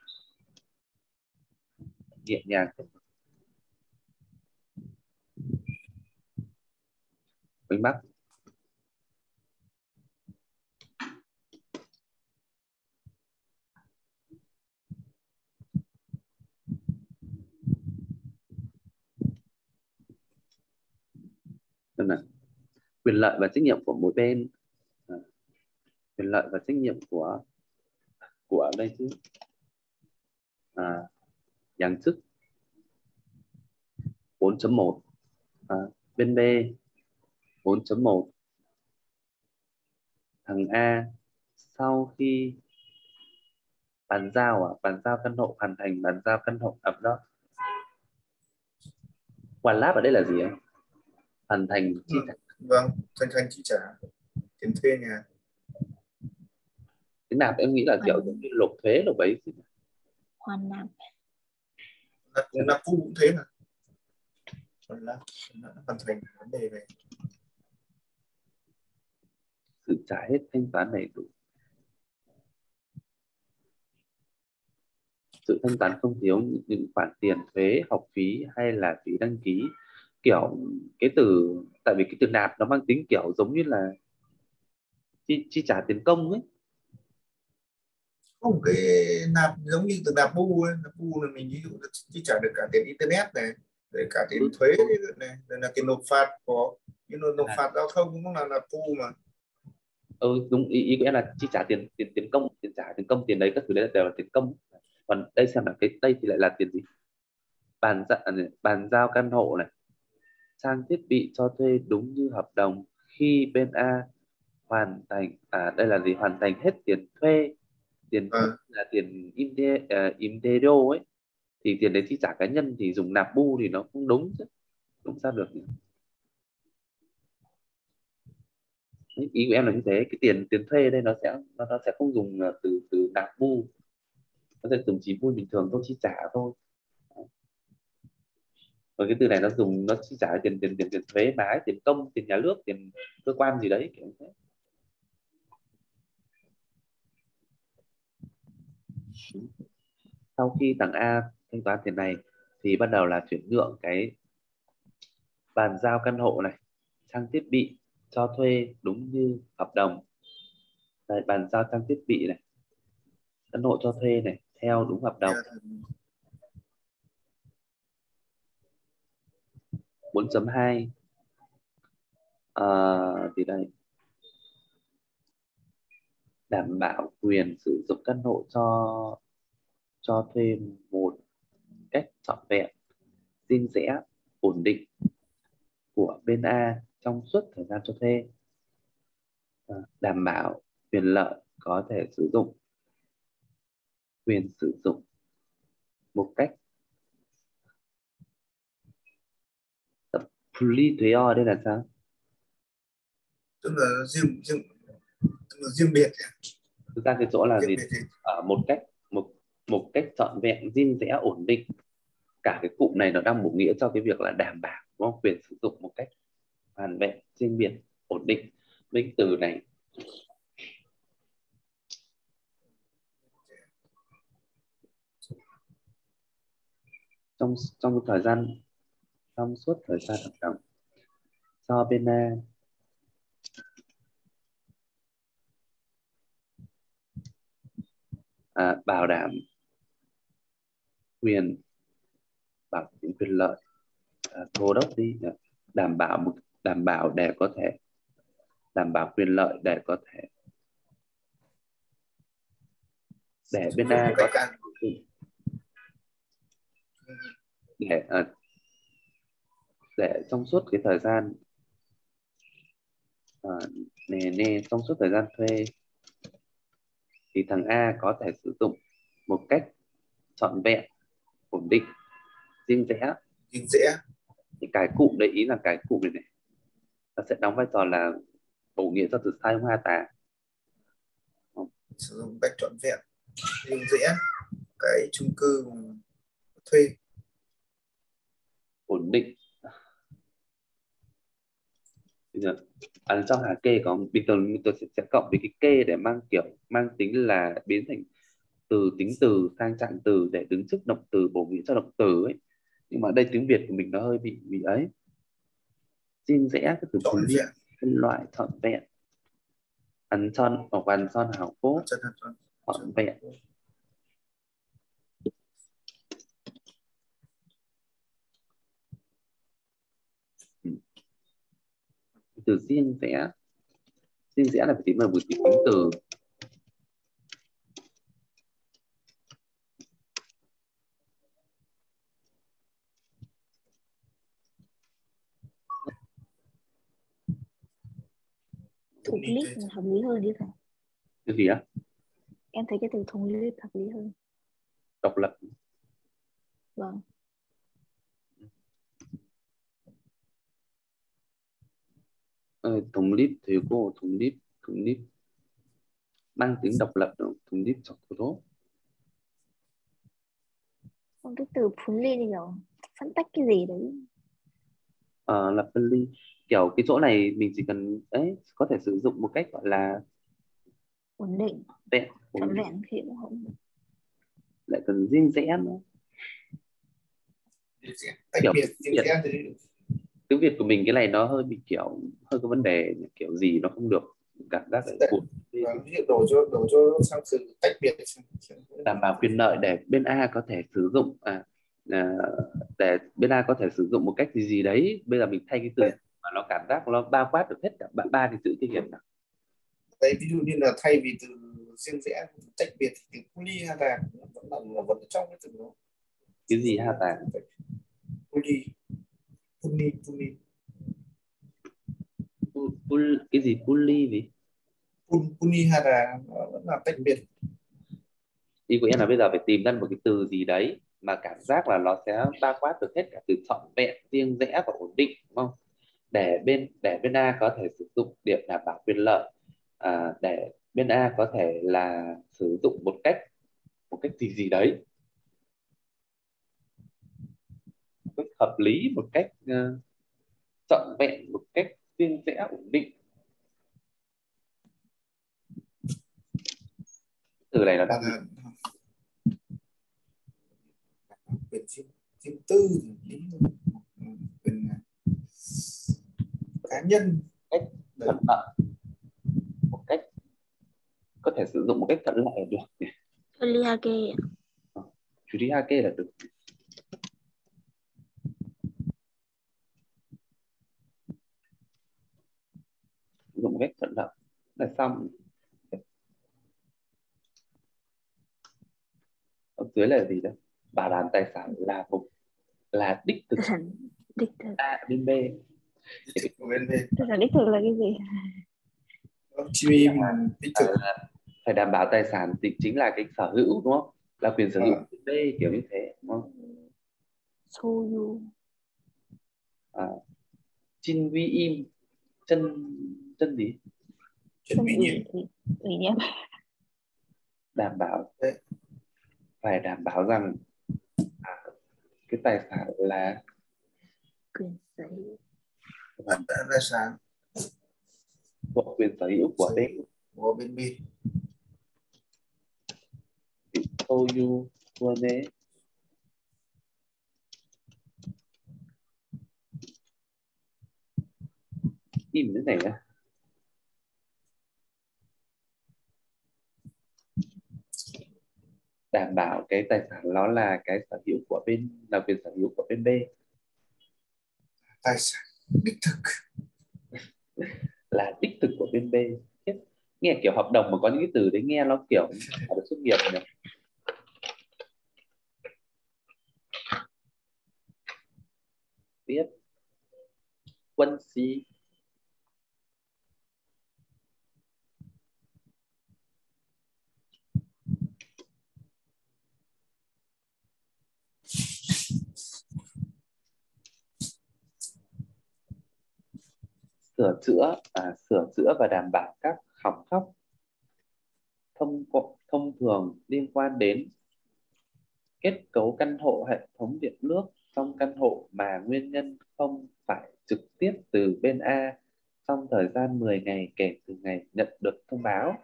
nhẹ nhàng. Vĩnh Bắc. Quyền lợi và trách nhiệm của mỗi bên. Quyền lợi và trách nhiệm của đây chứ. Giáng chức 4.1, bên B 4.1. Thằng A sau khi bàn giao căn hộ, hoàn thành bàn giao căn hộ ập đó. Hoàn láp ở đây là gì ạ? Hoàn thành chi trả. Vâng, hoàn thành chi trả tiền thuê nhà. Cái nạp em nghĩ là kiểu giống như nộp thuế nộp ấy. Hoàn nạp. Nạp thu cũng thế mà. Hoàn thành vấn đề này. Sự trả hết thanh toán đầy đủ. Sự thanh toán không thiếu những khoản tiền thuế, học phí hay là phí đăng ký. Kiểu cái từ, tại vì cái từ nạp nó mang tính kiểu giống như là chi trả tiền công ấy. Không, cái nạp giống như từ nạp bù ấy. Nạp bù là mình ví dụ chi trả được cả tiền internet này, rồi cả tiền thuế này, rồi là tiền nộp phạt có, như nộp phạt giao thông cũng là nạp bù mà. Đúng, ý của em là chi trả tiền công, tiền đấy các thứ đấy đều là tiền công. Còn đây xem là đây thì lại là tiền gì? Bàn giao căn hộ này, trang thiết bị cho thuê đúng như hợp đồng khi bên A hoàn thành đây là gì? Hoàn thành hết tiền thuê là tiền Intero ấy, thì tiền đấy chi trả cá nhân thì dùng nạp bu thì nó không đúng chứ, đúng sao được nhỉ? Ý của em là như thế. Cái tiền thuê đây nó sẽ không dùng từ nạp bu, nó sẽ dùng chỉ vui bình thường thôi, chi trả thôi. Rồi cái từ này nó chi trả tiền thuế má, tiền công, tiền nhà nước, tiền cơ quan gì đấy kiểu thế. Sau khi thằng A thanh toán tiền này thì bắt đầu là chuyển nhượng cái bàn giao căn hộ này, trang thiết bị cho thuê đúng như hợp đồng. Đây, bàn giao trang thiết bị này, căn hộ cho thuê này theo đúng hợp đồng. 4.2 thì đây, đảm bảo quyền sử dụng căn hộ cho thuê một cách trọn vẹn, riêng rẽ, ổn định của bên A trong suốt thời gian cho thuê. Đảm bảo quyền lợi có thể sử dụng quyền sử dụng một cách fully thuế o đây là sao? Tức là riêng biệt. Thực ra cái chỗ là gì? Riêng biệt. Ở một cách trọn vẹn, riêng rẽ, ổn định. Cả cái cụm này nó đang bổ nghĩa cho cái việc là đảm bảo, đúng không? Quyền sử dụng một cách hoàn vẹn, riêng biệt, ổn định. Mấy cái từ này trong thời gian, trong suốt thời gian hợp đồng cho bên A bảo đảm quyền lợi, cô đốc đi, đảm bảo để có thể đảm bảo quyền lợi để có thể để bên A có thể để trong suốt cái thời gian trong suốt thời gian thuê thì thằng A có thể sử dụng một cách trọn vẹn, ổn định, riêng rẽ. Thì cái cụm đấy, ý là cái cụm này nó sẽ đóng vai trò là bổ nghĩa cho từ sai không ha tà. Sử dụng cách trọn vẹn, riêng rẽ cái chung cư thuê, ổn định. Trong hả kê có bình thường tôi sẽ cộng với cái kê để mang tính là biến thành tính từ sang trạng từ để đứng trước động từ, bổ nghĩa cho động từ ấy. Nhưng mà đây tiếng Việt của mình nó hơi bị ấy. Riêng rẽ cái từ trọn vẹn, phân loại, trọn vẹn, ăn son hoặc ăn son hảo cố, trọn vẹn. Từ riêng rẽ là phải tính là một tính từ. Thuộc list là hợp lý hơn đi phải. Cái gì á? Em thấy cái từ thống list hợp lý hơn. Độc lập. Vâng. Thống list thì cô thống list mang tính độc lập, thống list cho cô tốt. Còn cái từ fully thì kiểu phân tách cái gì đấy. Là phân ly, kiểu cái chỗ này mình chỉ cần có thể sử dụng một cách gọi là ổn định, trọn vẹn thì cũng không. Lại cần riêng rẽ nữa. tách biệt, riêng rẽ thì tiếng Việt của mình cái này nó hơi bị kiểu hơi có vấn đề, kiểu gì nó không được, cảm giác lại cuộn. Ví dụ đổ cho sang từ tách biệt, Đảm bảo quyền lợi để bên A có thể sử dụng để bên A có thể sử dụng một cách gì đấy. Bây giờ mình thay cái từ mà nó cảm giác nó bao quát được hết cả ba cái chữ kia hiểm nào. Đấy, ví dụ như là thay vì từ riêng rẽ, tách biệt thì từ fully hay là vẫn trong cái từ đó. Cái gì ha ta? Fully. Cái gì fully gì? Fully hay là vẫn là tách biệt. Ý của em là bây giờ phải tìm ra một cái từ gì đấy mà cảm giác là nó sẽ bao quát được hết cả từ trọn vẹn, riêng rẽ và ổn định, đúng không? Để bên A có thể sử dụng điểm đảm bảo quyền lợi, để bên A có thể là sử dụng một cách gì đấy, một cách hợp lý, một cách trọn vẹn, một cách riêng rẽ, ổn định. Từ này nó đang Riêng tư thì quyền cá nhân. Cách thuận lợi, một cách có thể sử dụng một cách thuận lợi được. Liage. Churihake là được. Sử dụng một cách thuận lợi là xong. Ở dưới là gì đó? Bảo đảm tài sản là một là đích thực Tài sản đích thực. A bên B. Của bên B. Tài sản đích thực là cái gì? Chi mình đích thực. Phải đảm bảo tài sản thì chính là cái sở hữu, đúng không? Là quyền sở hữu của B, kiểu như thế, đúng không? Soyu. Chin vi im, chân gì? Chân ủy nhiệm. Ủy nhiệm. Đảm bảo Đấy. phải đảm bảo rằng cái tài sản là Quyền sở hữu. Tài sản thuộc quyền sở hữu của B. Của bên B. Soyu Kuane. Im thế này nhá. Đảm bảo cái tài sản nó là cái sở hữu của bên, là quyền sở hữu của bên B. Tài sản đích thực Là đích thực của bên B. Nghe kiểu hợp đồng mà có những cái từ đấy nghe nó kiểu được xuất nghiệp nhỉ. Tiếp quân sĩ. Sửa chữa và đảm bảo các hỏng hóc thông thường liên quan đến kết cấu căn hộ, hệ thống điện nước trong căn hộ mà nguyên nhân không phải trực tiếp từ bên A trong thời gian 10 ngày kể từ ngày nhận được thông báo.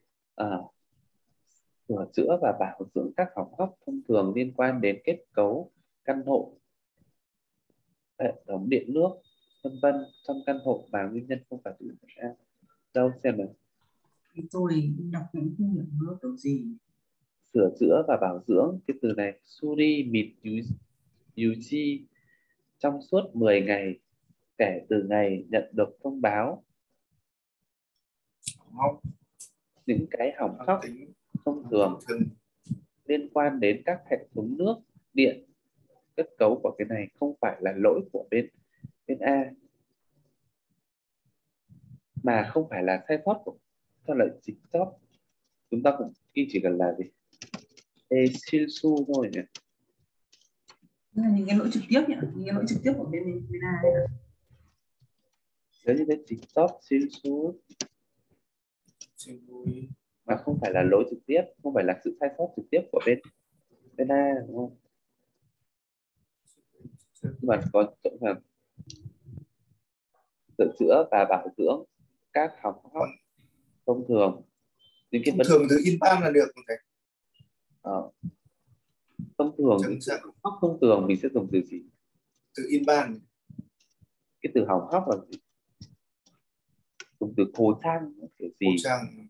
Sửa chữa và bảo dưỡng các hỏng hóc thông thường liên quan đến kết cấu căn hộ, hệ thống điện nước, vân vân trong căn hộ mà nguyên nhân không phải từ bên A. Đâu xem nào. Tôi đọc cũng không hiểu nó kiểu gì. Sửa chữa và bảo dưỡng, cái từ này Suri Mit Yuji trong suốt 10 ngày kể từ ngày nhận được thông báo. Những cái hỏng hóc thông thường liên quan đến các hệ thống nước, điện, kết cấu của cái này không phải là lỗi của bên A, mà không phải là sai sót của cho là chính sót. Chúng ta cũng chỉ cần là gì? Shilsu thôi nhỉ. Là những cái lỗi trực tiếp nhỉ, những cái lỗi trực tiếp của bên A ấy ạ. Nếu như thế chính sót Shilsu mà không phải là lỗi trực tiếp, không phải là sự sai sót trực tiếp của bên A, đúng không? Nhưng mà có chỗ là sửa chữa và bảo dưỡng các hỏng hóc thông thường. Những cái thông thường từ inban là được thầy. Thông thường hỏng hóc thông thường mình sẽ dùng từ gì? Từ inban. Cái từ hỏng hóc là gì? Dùng từ khô trang kiểu gì? Khô trang.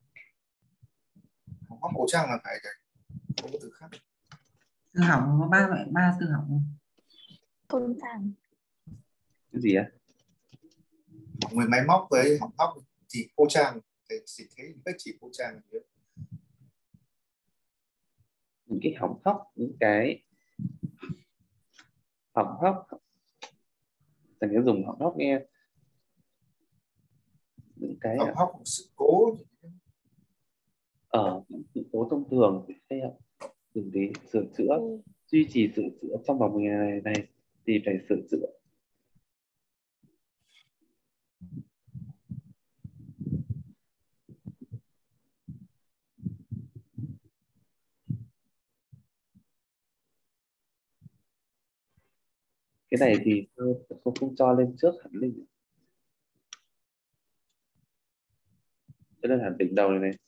Hỏng hóc khô trang là phải không có từ khác. Từ hỏng có ba từ hỏng. Tôn trang. Cái gì á? Hỏng về máy móc với hỏng hóc thì khô trang, thì thế cách chỉ khô trang. Những cái hỏng hóc, những cái hỏng hóc, mình sẽ dùng hỏng hóc nghe. Những cái hỏng hóc sự cố. Những sự cố thông thường hay xử lý, sửa chữa, duy trì sửa chữa trong vòng 10 ngày này thì phải sửa chữa. Cái này thì không cho lên trước hẳn lên, cho nên hẳn đỉnh đầu này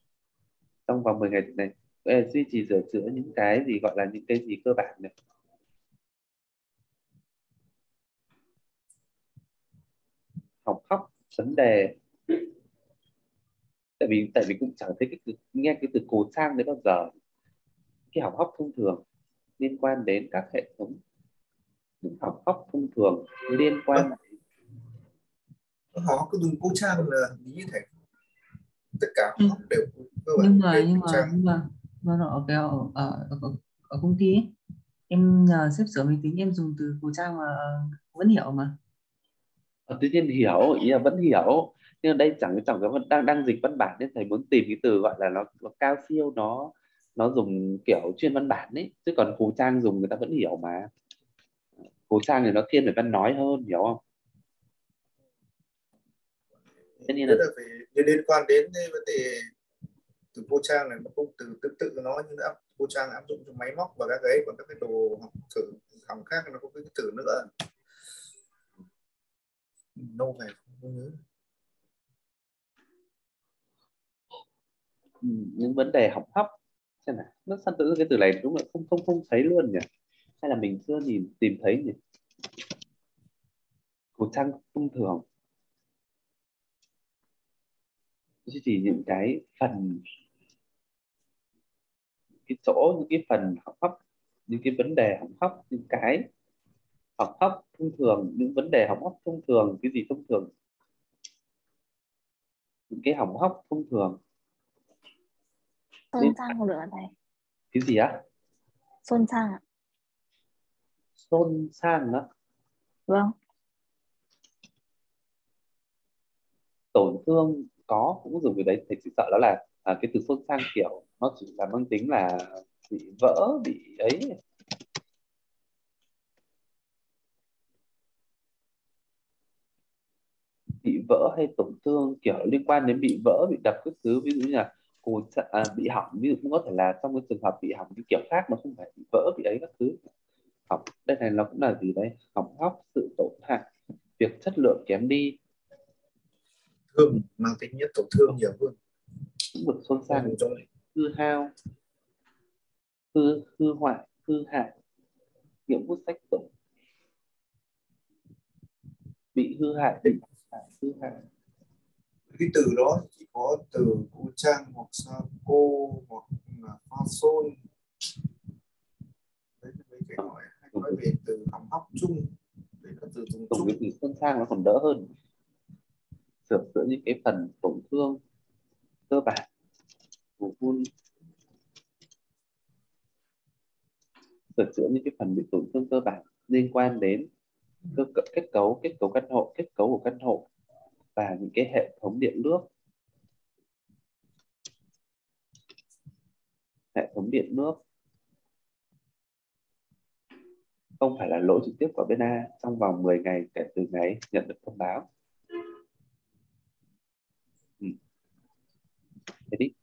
trong vòng 10 ngày này. Duy trì sửa chữa những cái gì gọi là những cái gì cơ bản này. vấn đề, tại vì cũng chẳng thấy nghe cái từ cố trang đấy bao giờ. Cái hỏng hóc thông thường liên quan đến các hệ thống, những hỏng hóc thông thường liên quan. Họ cứ dùng cô trang là như thế, tất cả họ đều cơ bản nhưng mà đều nhưng cô trang. mà nhưng mà nó ở công ty ấy, em nhờ sếp sửa máy tính em dùng từ cổ trang mà vẫn hiểu mà. Tuy nhiên hiểu, ý là vẫn hiểu, nhưng ở đây chẳng có đang dịch văn bản nên thầy muốn tìm cái từ gọi là nó cao siêu, nó dùng kiểu chuyên văn bản ấy, chứ còn cố trang dùng người ta vẫn hiểu mà. Cố trang thì nó thiên về văn nói hơn, hiểu không? Thế nên Rất là là về liên quan đến cái vấn đề từ cô trang này, nó không từ tương tự nó, như là cô trang áp dụng cho máy móc và các ấy, còn các cái đồ học thử hỏng khác nó có cái từ nữa lâu ngày không nhớ. những vấn đề hỏng hóc, xem nào, nó sao tự dưng cái từ này đúng là không thấy luôn nhỉ, hay là mình chưa tìm thấy nhỉ? Cố trang thông thường chỉ những cái phần, cái chỗ, những cái phần hỏng hóc, những cái vấn đề hỏng hóc, những cái hỏng hóc thông thường, những vấn đề hỏng hóc thông thường. Cái gì thông thường? Những cái hỏng hóc thông thường. Xuân sang không được hả thầy? Cái gì á? Xuân sang ạ. Xôn xang á? Vâng. Tổn thương có, cũng dùng cái đấy. Thầy chỉ sợ đó là cái từ xôn xang kiểu nó chỉ là mang tính là bị vỡ, bị ấy. Bị vỡ hay tổn thương kiểu liên quan đến bị vỡ, bị đập các thứ, ví dụ như là bị hỏng, ví dụ cũng có thể là trong cái trường hợp bị hỏng cái kiểu khác, nó không phải bị vỡ, bị ấy các thứ. Hỏng đây này nó cũng là gì đấy? Hỏng hóc, sự tổn hại, việc chất lượng kém đi. Thương mang tính nhất tổn thương nhiều hơn. Cũng được xôn xang. Hư hao, hư hoại, hư hại, những bút sách tổn, bị hư hại, bị hư hại. Cái từ đó chỉ có từ cô trang hoặc sao cô hoặc là pha xôn. Đấy là mấy cái nói về từ hỏng hóc chung, đấy là từ dùng chung. Cái từ xôn xang nó còn đỡ hơn, sửa chữa những cái phần tổn thương cơ bản, sửa chữa những cái phần bị tổn thương cơ bản liên quan đến kết cấu căn hộ, kết cấu của căn hộ và những cái hệ thống điện nước. Hệ thống điện nước không phải là lỗi trực tiếp của bên A trong vòng 10 ngày kể từ ngày nhận được thông báo. Thế đi.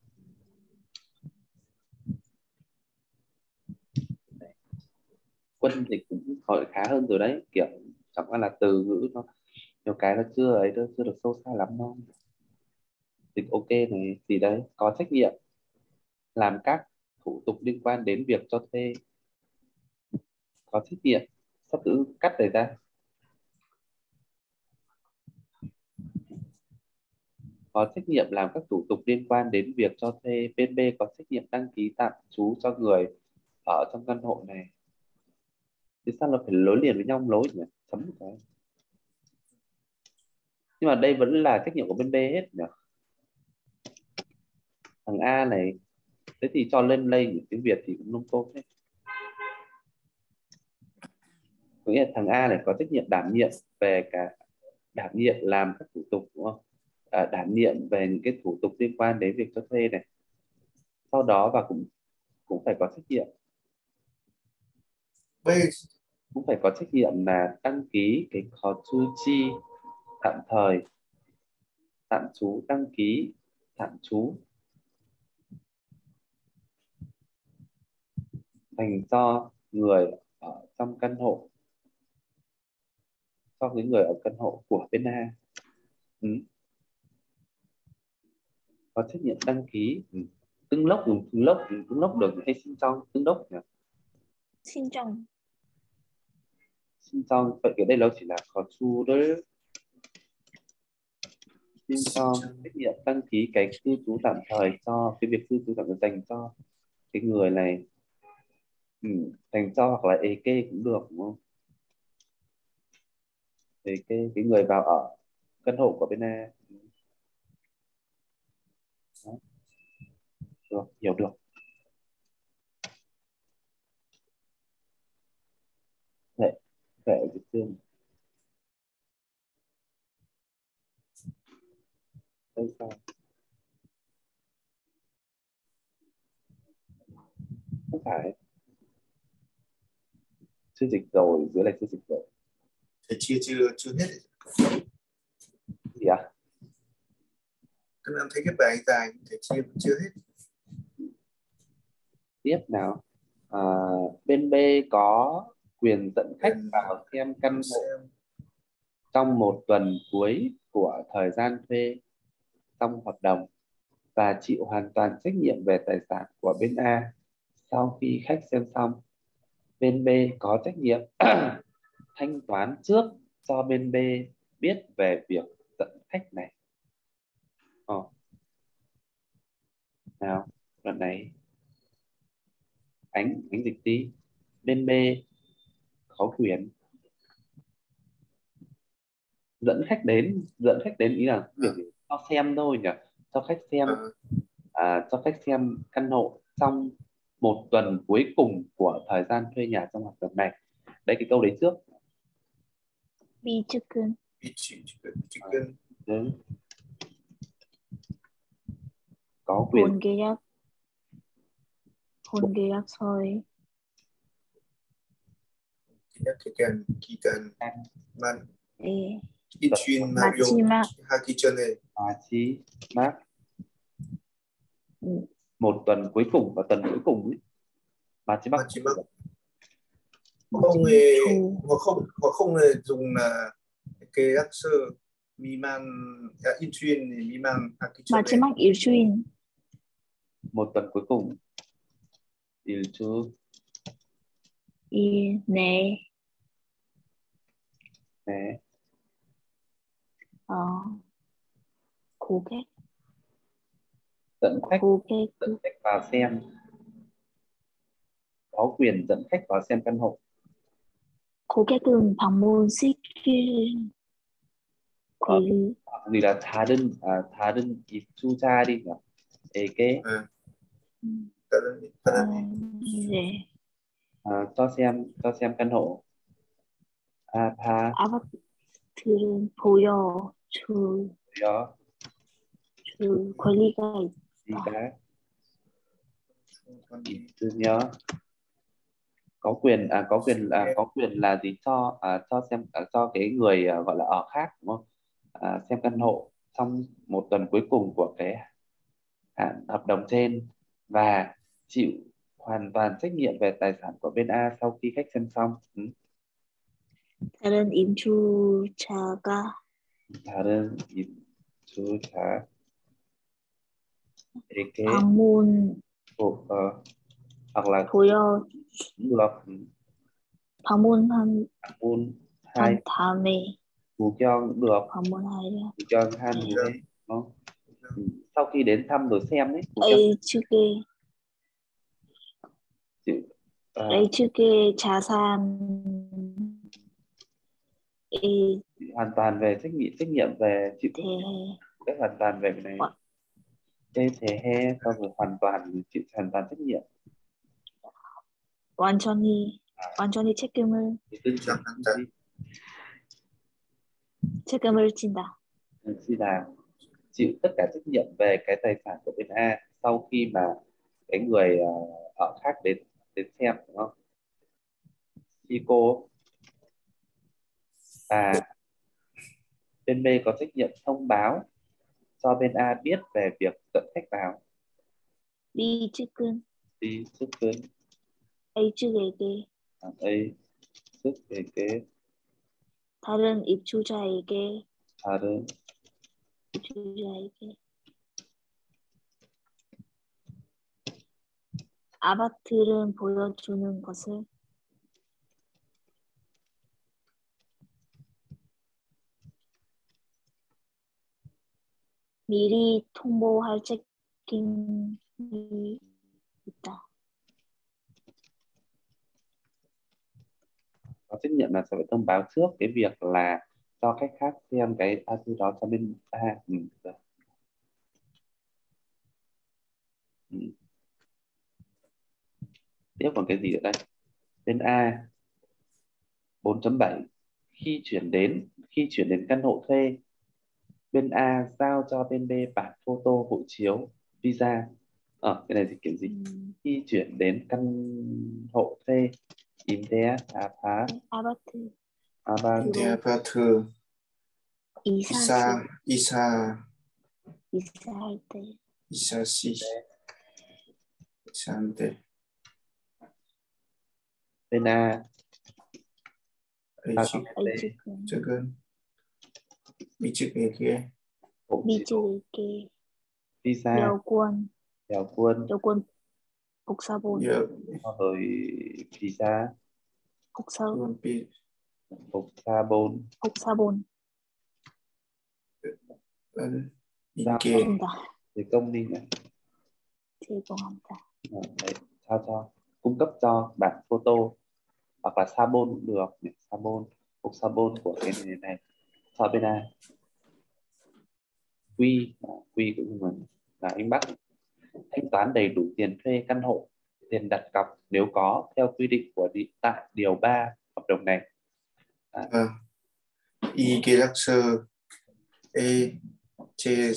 Quân thì cũng hỏi khá hơn rồi đấy, kiểu chẳng qua là từ ngữ nó nhiều cái nó chưa được sâu xa lắm đâu. Dịch ok này, gì đấy, có trách nhiệm làm các thủ tục liên quan đến việc cho thuê. Có trách nhiệm, sắp tự cắt này ra. Có trách nhiệm làm các thủ tục liên quan đến việc cho thuê. Bên B có trách nhiệm đăng ký tạm trú cho người ở trong căn hộ này. Thì sao nó phải nối liền với nhau lối nhỉ? Chấm một cái. Nhưng mà đây vẫn là trách nhiệm của bên B hết nhỉ? Thằng A này, thế thì cho lên đây tiếng Việt thì cũng nông cốm hết. Có nghĩa là thằng A này có trách nhiệm đảm nhiệm về đảm nhiệm làm các thủ tục, đúng không? Đảm nhiệm về những cái thủ tục liên quan đến việc cho thuê này. Sau đó và cũng phải có trách nhiệm. B Cũng phải có trách nhiệm là đăng ký cái khó chu chi tạm thời, tạm trú, đăng ký tạm trú dành cho người ở trong căn hộ, cho cái người ở căn hộ của bên A. Có trách nhiệm đăng ký. Tương lốc, dùng tương lốc được hay xin trong tương đốc nhỉ? Xin chồng. Xin trong vậy, cái đây nó chỉ là khó chu đấy. xin cho trách nhiệm đăng ký cái cư trú tạm thời cho cái việc cư trú tạm thời dành cho cái người này. Dành cho hoặc là ê kê cũng được đúng không? Ê kê cái người vào ở căn hộ của bên A. Đó. Được, hiểu được. Vậy vậy Việt Tương. Đây sao? Không phải. Chưa dịch rồi, dưới này chưa dịch rồi. Thầy chia chưa hết. Gì ạ? Các em thấy cái bài dài thầy chia vẫn chưa hết. Tiếp nào. Bên B có quyền dẫn khách vào xem căn hộ trong một tuần cuối của thời gian thuê xong hợp đồng và chịu hoàn toàn trách nhiệm về tài sản của bên A sau khi khách xem xong. Bên B có trách nhiệm thanh toán trước cho bên B biết về việc dẫn khách này. Nào, đoạn này ánh dịch đi. Bên B có quyền dẫn khách đến ý là việc cho xem thôi nhỉ, cho khách xem cho khách xem căn hộ trong một tuần cuối cùng của thời gian thuê nhà trong hợp đồng này. Đấy, cái câu đấy trước. 비축은 Đúng. Có quyền 본계약서에 기간만 예, 인추인 마지막 하기 전에 마지막 một tuần cuối cùng và tuần cuối cùng ấy. 마지막 họ không dùng là 계약서 미만 인추인 미만 하기 전에 마지막 일주일 một tuần cuối cùng 일주 이내 네. 고객 dẫn khách vào xem, có quyền dẫn khách vào xem căn hộ. 고객은 방문시킬 권리 Vì là 다른 입주자 đi nhỉ? 네. cho xem căn hộ. 아파트는 보여줄 권리가 있다. nhớ có quyền là gì cho xem cho cái người gọi là ở khác đúng không? Xem căn hộ trong một tuần cuối cùng của cái hạn hợp đồng trên và chịu hoàn toàn trách nhiệm về tài sản của bên A sau khi khách xem xong. 다른 임주차가 이렇게 방문 hoặc là 방문한 hai 다음에 구경 cũng được, 방문하여 구경 한 후에 sau khi đến thăm rồi xem đấy. A축의 자산 hoàn toàn về trách nhiệm về chịu cách hoàn toàn về cái này. Thế he sau rồi hoàn toàn chịu hoàn toàn trách nhiệm. 완전히 책임을 진다. là chịu tất cả trách nhiệm về cái tài sản của bên A sau khi mà cái người ở khác đến xem đúng không? Khi cô bên B có trách nhiệm thông báo cho bên A biết về việc dẫn khách vào. B축은 A축에게 다른 입주자에게 아파트를 보여주는 것을 미리 통보할 책임이 있다. Có trách nhiệm là sẽ phải thông báo trước cái việc là cho khách khác xem cái thư đó cho bên A. Được. Tiếp còn cái gì ở đây? Bên A 4.7 khi chuyển đến căn hộ thuê, bên A giao cho bên B bản photo hộ chiếu visa. Cái này thì kiểu gì? Khi chuyển đến căn hộ thuê, 임대 아파트 아파트 임대 아파트 이사할 때 이사한테 bên A 지금 미치게 hộ chiếu 미주에게 visa 여권 복사본 rồi visa 복사본 인계 thì công đi này 제공한다. đấy, sao cho cung cấp cho bản photo hoặc là sabon cũng được này, sabon của cái này cho bên A. Quy của mình là anh Bắc thanh toán đầy đủ tiền thuê căn hộ, tiền đặt cọc nếu có theo quy định của tại điều 3 hợp đồng này. 이 계약서 제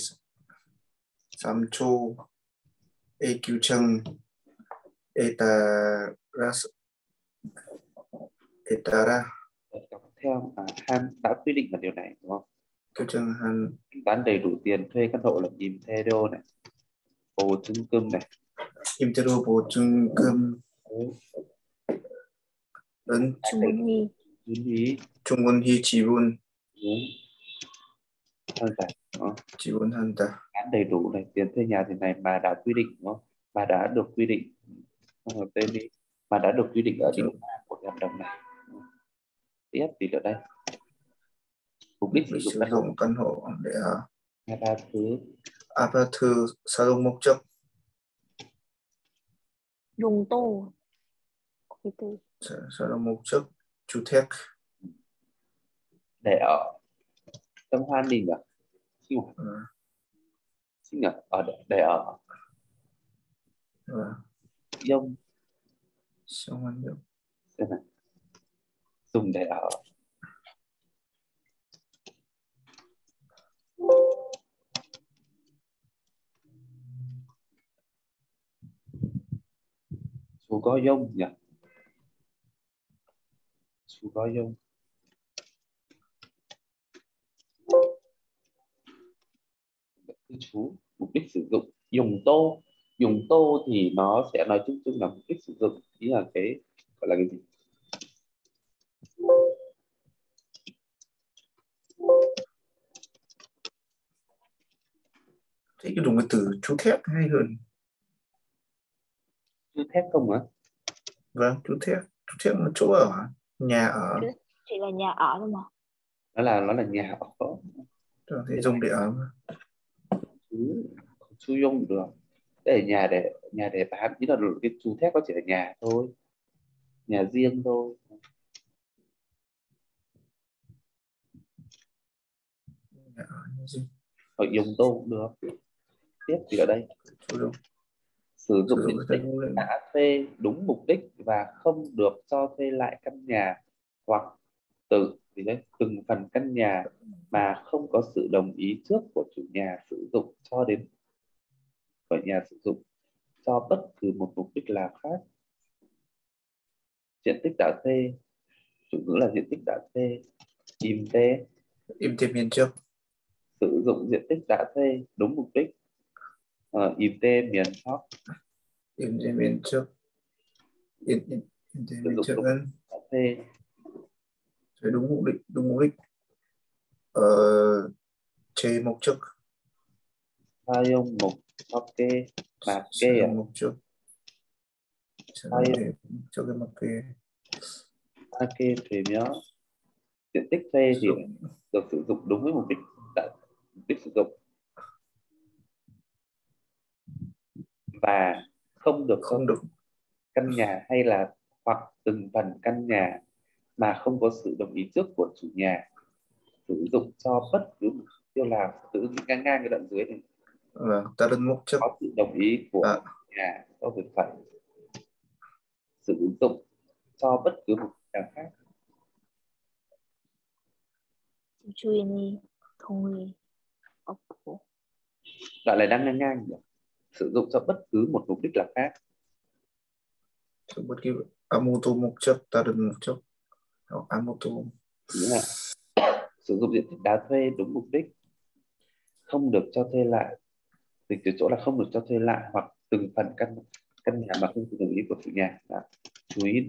3조의 규정에 따라 theo Han đã quy định là điều này đúng không? 규정한 Thanh toán đầy đủ tiền thuê căn hộ là 임대료 này, 보증금 này, 임대료 보증금은 충분히 지원한다. Đầy đủ này, tiền thuê nhà thì này mà đã quy định đúng không? Mà đã được quy định tên đi, mà đã được quy định ở điều 3 của hợp đồng này. Tiếp thì ở đây mục đích sử dụng căn hộ để 아파트 사용 목적 용도 사용 목적 주택 để ở trong Hoan Đình à? Sinh nhật ở để ở Dông xem này, dùng để ở chú có dông nhỉ? Chú có dông cư trú, mục đích sử dụng dùng tô thì nó sẽ nói chung chung là mục đích sử dụng, ý là cái gọi là cái gì? Thế cái dùng cái từ chú thép hay hơn. Chú thép không hả? Vâng, chú thép là chỗ ở, nhà ở. Chỉ là nhà ở thôi mà. Nó là nhà ở. Rồi thì dùng để ở mà. Chú dùng được. Để nhà để bán, chỉ là cái chú thép nó chỉ là nhà thôi, nhà riêng thôi. Ở dùng tô cũng được. Tiếp thì ở đây sử dụng diện tích đã thuê đúng mục đích và không được cho thuê lại căn nhà hoặc từng phần căn nhà mà không có sự đồng ý trước của chủ nhà sử dụng cho đến của nhà sử dụng cho bất cứ một mục đích nào khác. Diện tích đã thuê, chủ ngữ là diện tích đã thuê. 임대 면적 sử dụng diện tích đã thuê đúng mục đích. 임대 면적 임대 면적은 thuê đúng mục đích. 제 목적 사용 목적에 맞게 목적에 맞게 되면 diện tích thuê thì được sử dụng đúng với mục đích sử dụng. và không được không được căn nhà hay là hoặc từng phần căn nhà mà không có sự đồng ý trước của chủ nhà, sử dụng cho bất cứ mục tiêu nào. Tự ngang ngang cái đoạn dưới này, 다른 목적 có sự đồng ý của 아, nhà cho việc phải sử dụng cho bất cứ mục đích nào khác. 주인이 동의 없고 Đoạn này đang ngang ngang nhỉ? Sử dụng cho bất cứ một mục đích nào khác. bất kỳ 아무도 목적 다른 목적 아무도 Nghĩa là sử dụng diện tích đá thuê đúng mục đích, không được cho thuê lại. Dịch từ chỗ là không được cho thuê lại hoặc từng phần căn nhà mà không sự đồng ý của chủ nhà. Đó. 주인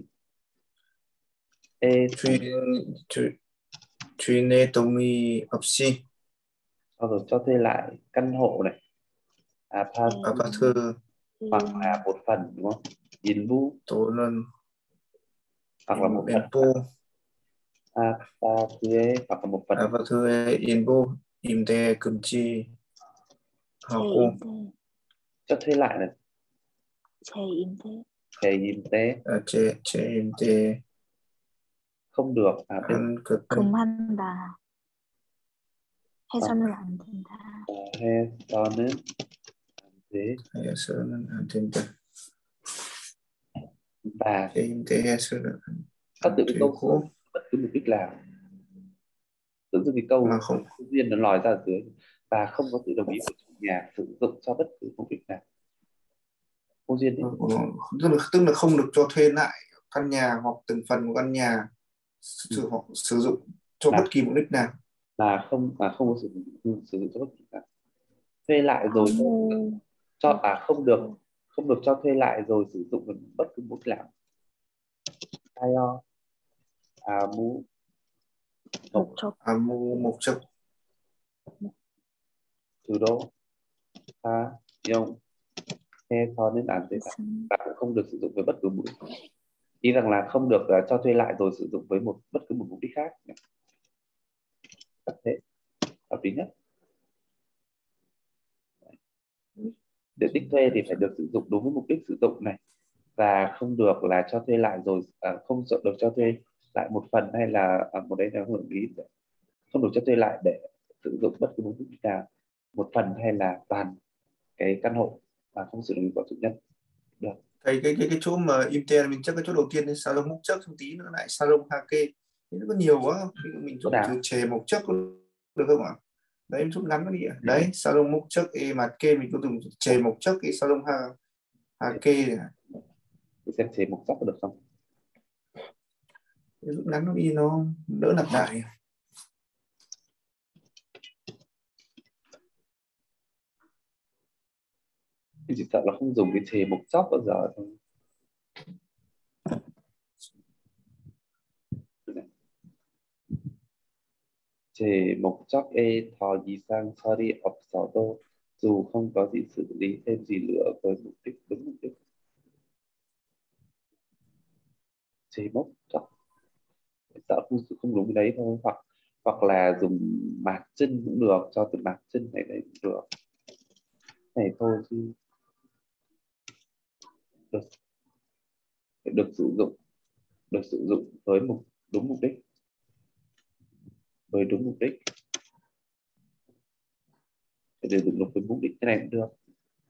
주인의 동의 없이 sau rồi cho thuê lại căn hộ này, 아파트 hoặc là một phần, đúng không? 일부 또는 hoặc là một phần 일부 아파트에 hoặc là một phần 아파트의 일부 임대 금지하고 재임대 cho thuê lại này, 재임대 재임대 재임대 không được 한 것은 금한다 해서는 안 된다. 해서는 안 된다. và 재임대해서는 các tự 되고 câu bất cứ mục đích nào. Tự dưng cái câu mà không duyên nó lòi ra ở dưới, và không có sự đồng ý của chủ nhà sử dụng cho bất cứ mục đích nào. Câu duyên đấy. tức là không được cho thuê lại căn nhà hoặc từng phần của căn nhà sử dụng cho bất kỳ mục đích nào, mà không có sử dụng cho bất kỳ nào. Thuê lại rồi cho không được cho thuê lại rồi sử dụng bất cứ mục đích nào. Tayo 아무 목적 주로 사용 해서는 안 된다. Và cũng không được sử dụng với bất cứ mục đích. Ý rằng là không được cho thuê lại rồi sử dụng với bất cứ một mục đích khác. Thế hợp lý nhất. Diện tích thuê thì phải được sử dụng đúng với mục đích sử dụng này, và không được là cho thuê lại rồi không được cho thuê lại một phần hay là một đây là hưởng ý, không được cho thuê lại để sử dụng bất cứ mục đích nào, một phần hay là toàn cái căn hộ mà không sử dụng của chủ nhân. Được. Thầy cái chỗ mà Intel mình chắc cái chỗ đầu tiên là salon mục chất, xong tí nữa lại salon hake, nó có nhiều quá không? Mình dùng từ chè mục chất được không ạ? Đấy em chút ngắn nó đi ạ. Đấy salon mục chất mà kê mình có dùng chè mục chất cái salon hake này. Xem chè mục chất có được không? Rút ngắn nó đi nó đỡ lặp lại. Thì chỉ sợ là không dùng cái chè mục chóc bao giờ thôi. 제 목적에 더 이상 설이 없어도 dù không có gì xử lý thêm gì nữa với mục đích đúng mục đích. Chế mốc chọc sợ không đúng cái đấy thôi, hoặc là dùng mạc chân cũng được, cho từ mạc chân này cũng được. Này thôi chứ được sử dụng với đúng mục đích, với đúng mục đích, để sử dụng với mục đích cái này cũng được.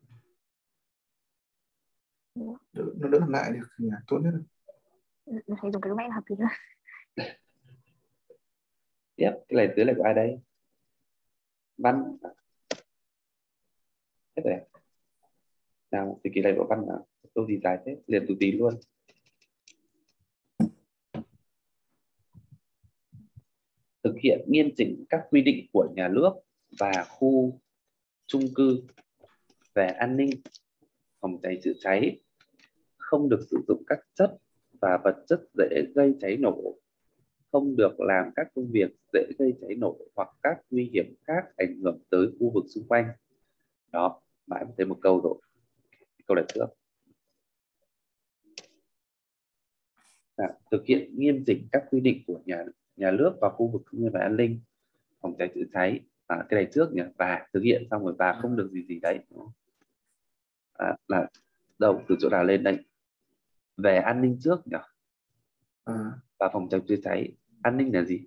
Nó đỡ lại được thì tốt nhất. Thầy dùng cái máy hợp lý hơn. Tiếp, cái này dưới là của ai đây? Văn. Hết rồi. Nào, thì kỳ này của Văn nào? Câu gì dài thế? Liền từ tí luôn. Thực hiện nghiêm chỉnh các quy định của nhà nước và khu chung cư về an ninh, phòng cháy chữa cháy, không được sử dụng các chất và vật chất dễ gây cháy nổ, không được làm các công việc dễ gây cháy nổ hoặc các nguy hiểm khác ảnh hưởng tới khu vực xung quanh. Đó, mãi mới thấy một câu rồi. Câu này trước. Thực hiện nghiêm chỉnh các quy định của nhà nước và khu vực công nghiệp và an ninh, phòng cháy chữa cháy. Cái này trước nhỉ, và thực hiện xong rồi và không được gì đấy. là đâu, từ chỗ nào lên đây? Về an ninh trước nhỉ? Và phòng cháy chữa cháy. An ninh là gì?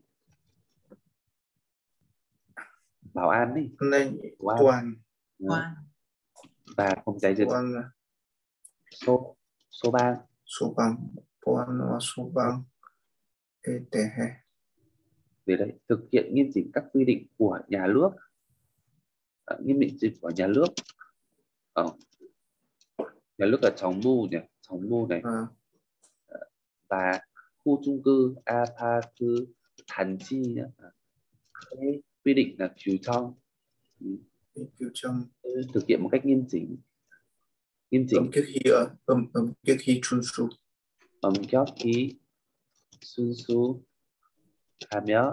Bảo an đi. Toàn. Và phòng cháy chữa cháy. Số 3. Số bằng. Số bằng. Về đây, thực hiện nghiêm chỉnh các quy định của nhà nước. Nghiêm chỉnh của nhà nước. Nhà nước là Chóng Bu nhỉ? Chóng Bu này. Và khu chung cư Apath Thành Chi nhé. Quy định là cứu trong. Thực hiện một cách nghiêm chỉnh. 엄격히 순수하며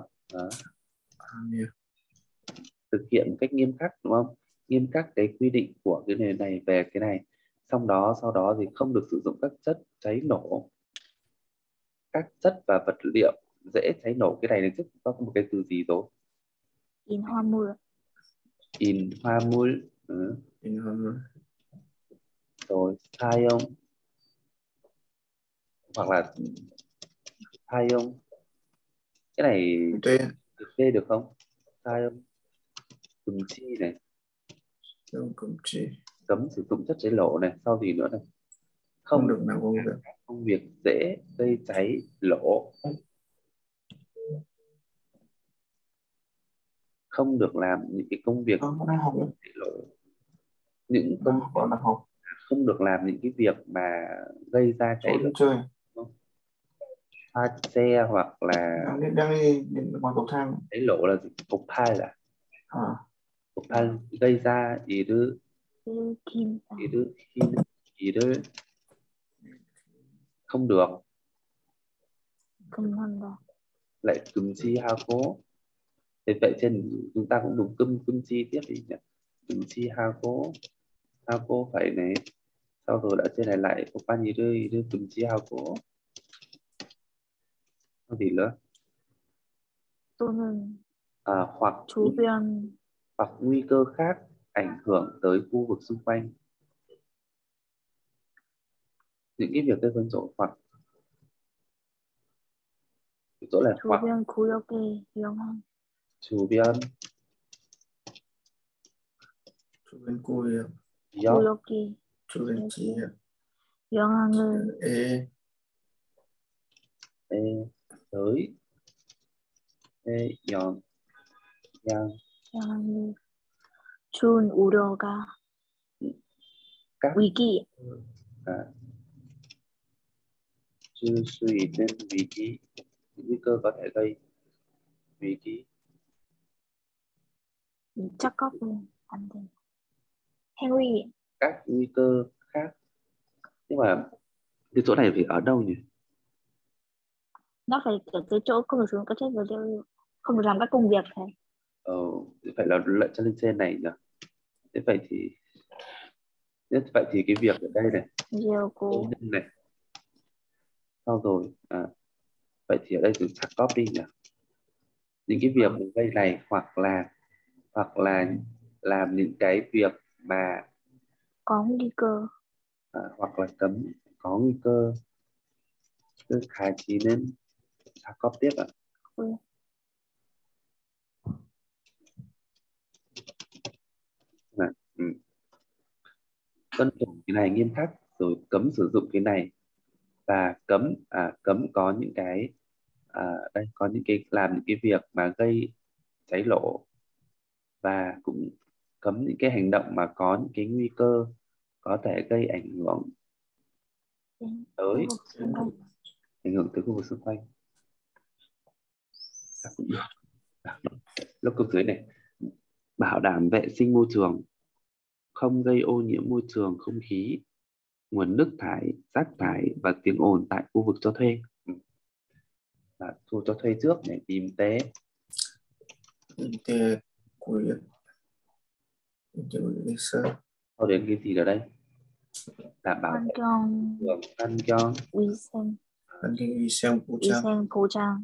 thực hiện một cách nghiêm khắc, đúng không? Nghiêm khắc cái quy định của cái này về cái này. Sau đó thì không được sử dụng các chất cháy nổ, các chất và vật liệu dễ cháy nổ. Cái này trước có một cái từ gì rồi? In hoa mưa. Rồi 사용 hoặc là 사용. Cái này được được không? 사용 금지 này. Cấm sử dụng chất cháy nổ này. Sau gì nữa này? Không được làm công việc dễ gây cháy nổ. Không được làm những cái công việc cháy nổ. Không được làm những cái việc mà gây ra cháy nổ. Phá xe hoặc là ngoài cầu thang. cháy nổ là gì? Cục thai là cục thai gây ra gì đó không được. Lại cấm chi ha cố. Thế vậy trên chúng ta cũng đúng cấm chi tiếp đi nhỉ? Cấm chi ha cố phải này. Sau rồi đã trên này lại có bao nhiêu đưa cấm chi ha cố. Có gì nữa? Hoặc nguy cơ khác ảnh hưởng tới khu vực xung quanh. Những cái việc gây phân rộ hoặc chỗ là hoặc chủ biên tới yon yang chun uroga wiki chư suy nên vì cái nguy cơ có thể gây vì cái chắc có Henry các nguy cơ khác. Nhưng mà cái chỗ này phải ở đâu nhỉ? Nó phải ở cái chỗ không được sử dụng các chất vật liệu, không được làm các công việc thầy. Phải là lệnh cho lên trên này nhỉ? Thế vậy thì cái việc ở đây này, này. Sau rồi vậy thì ở đây từ chặt copy nhỉ? Những cái việc mình gây này hoặc là làm những cái việc mà có nguy cơ hoặc là cấm có nguy cơ. Cứ khai trí đến chặt copy tiếp ạ. Tuân thủ cái này nghiêm khắc, rồi cấm sử dụng cái này và cấm có những cái đây có những cái làm những cái việc mà gây cháy nổ, và cũng cấm những cái hành động mà có những cái nguy cơ có thể gây ảnh hưởng tới khu vực xung quanh. Cũng được. Lớp câu dưới này, bảo đảm vệ sinh môi trường, không gây ô nhiễm môi trường, không khí, nguồn nước thải, rác thải và tiếng ồn tại khu vực cho thuê. Thu cho thuê trước để tìm tế sau đến cái gì ở đây? Đảm bảo an toàn uy sinh phổ trang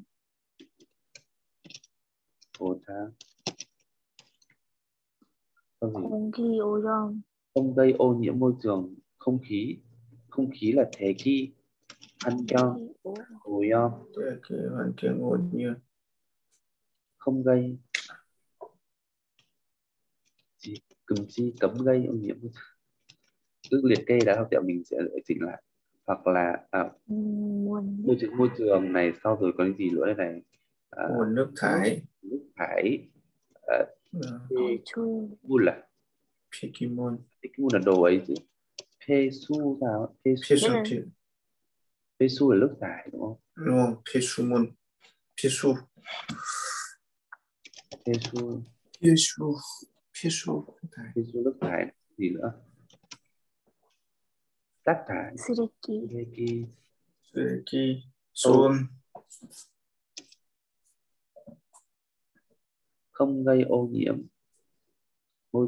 không khí ô nhiễm không gây ô nhiễm môi trường không khí là thế kỷ ăn cho ủi cái hoàn cảnh ổn như không gây cấm gây ô nhiễm môi trường. Cứ liệt kê đã học tiểu mình sẽ chỉnh lại hoặc là môi trường này sau rồi có cái gì nữa đây này nguồn nước thải nước thải Pekimon là Pekimon là đồ ấy chứ Pesu sao Pesu là nước thải đúng không? Đúng không? Pesumon Pesu nước thải gì nữa? Rác thải Sureki Son không gây ô nhiễm môi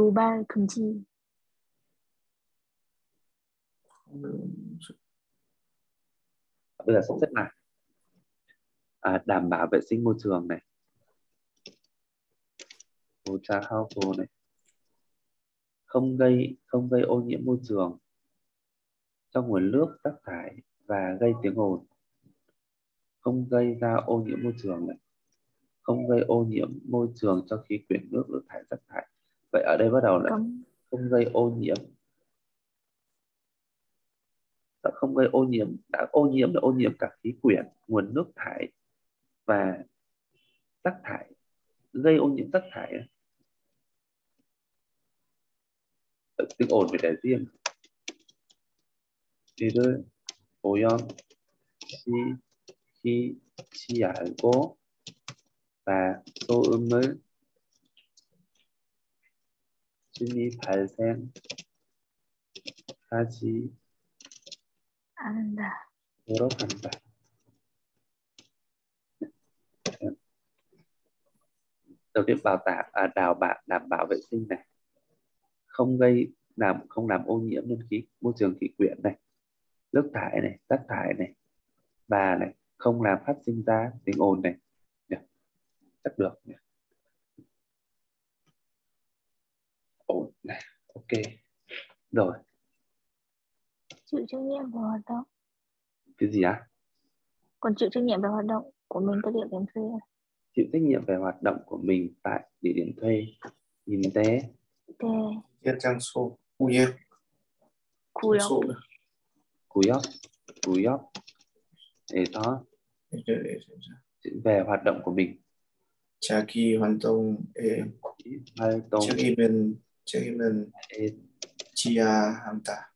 bây giờ sắp xếp lại đảm bảo vệ sinh môi trường này này không gây ô nhiễm môi trường trong nguồn nước rác thải và gây tiếng ồn, không gây ra ô nhiễm môi trường này, không gây ô nhiễm môi trường cho khí quyển nước thải rác thải. Vậy ở đây bắt đầu là không gây ô nhiễm, không gây ô nhiễm, đã ô nhiễm là ô nhiễm cả khí quyển, nguồn nước thải và rác thải, gây ô nhiễm rác thải. Tiếng ồn phải để riêng. 이를 오염시키지 않고 và 소음을 충분히 발생하지 않도록 한다. Đầu tiên đảm bảo vệ sinh này, không làm ô nhiễm lên môi trường khí quyển này, nước thải này, rác thải này, và này không làm phát sinh ra tiếng ồn này. Chắc được nhỉ? Ổn này, ok rồi. Chịu trách nhiệm về hoạt động. Cái gì á? Còn chịu trách nhiệm về hoạt động của mình tại địa điểm thuê. Chịu trách nhiệm về hoạt động của mình tại địa điểm thuê. Nhìn té. Trang số Cúi ốc. Để đó. Về hoạt động của mình. 자기 활동 책임은 지야 한다.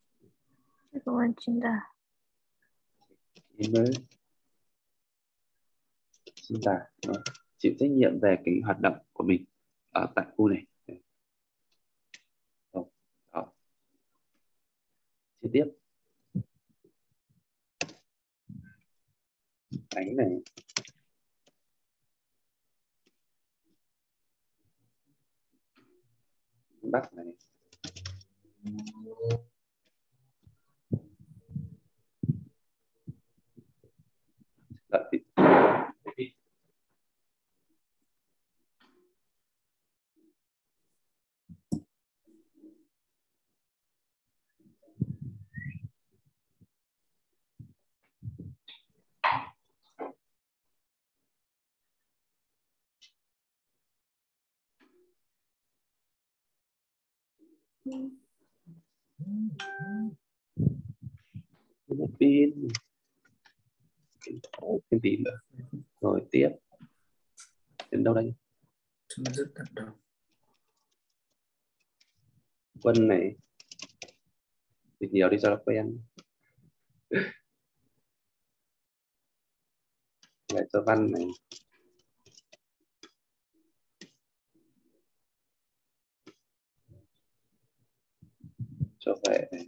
Chịu trách nhiệm về cái hoạt động của mình ở tại khu này. Đó. Chi tiết ánh này bắc này đợi tí. Pin cái gì nữa rồi tiếp đến đâu đây? Quân này thì nhiều đi cho nó quen. Lại cho văn này cho vệ này.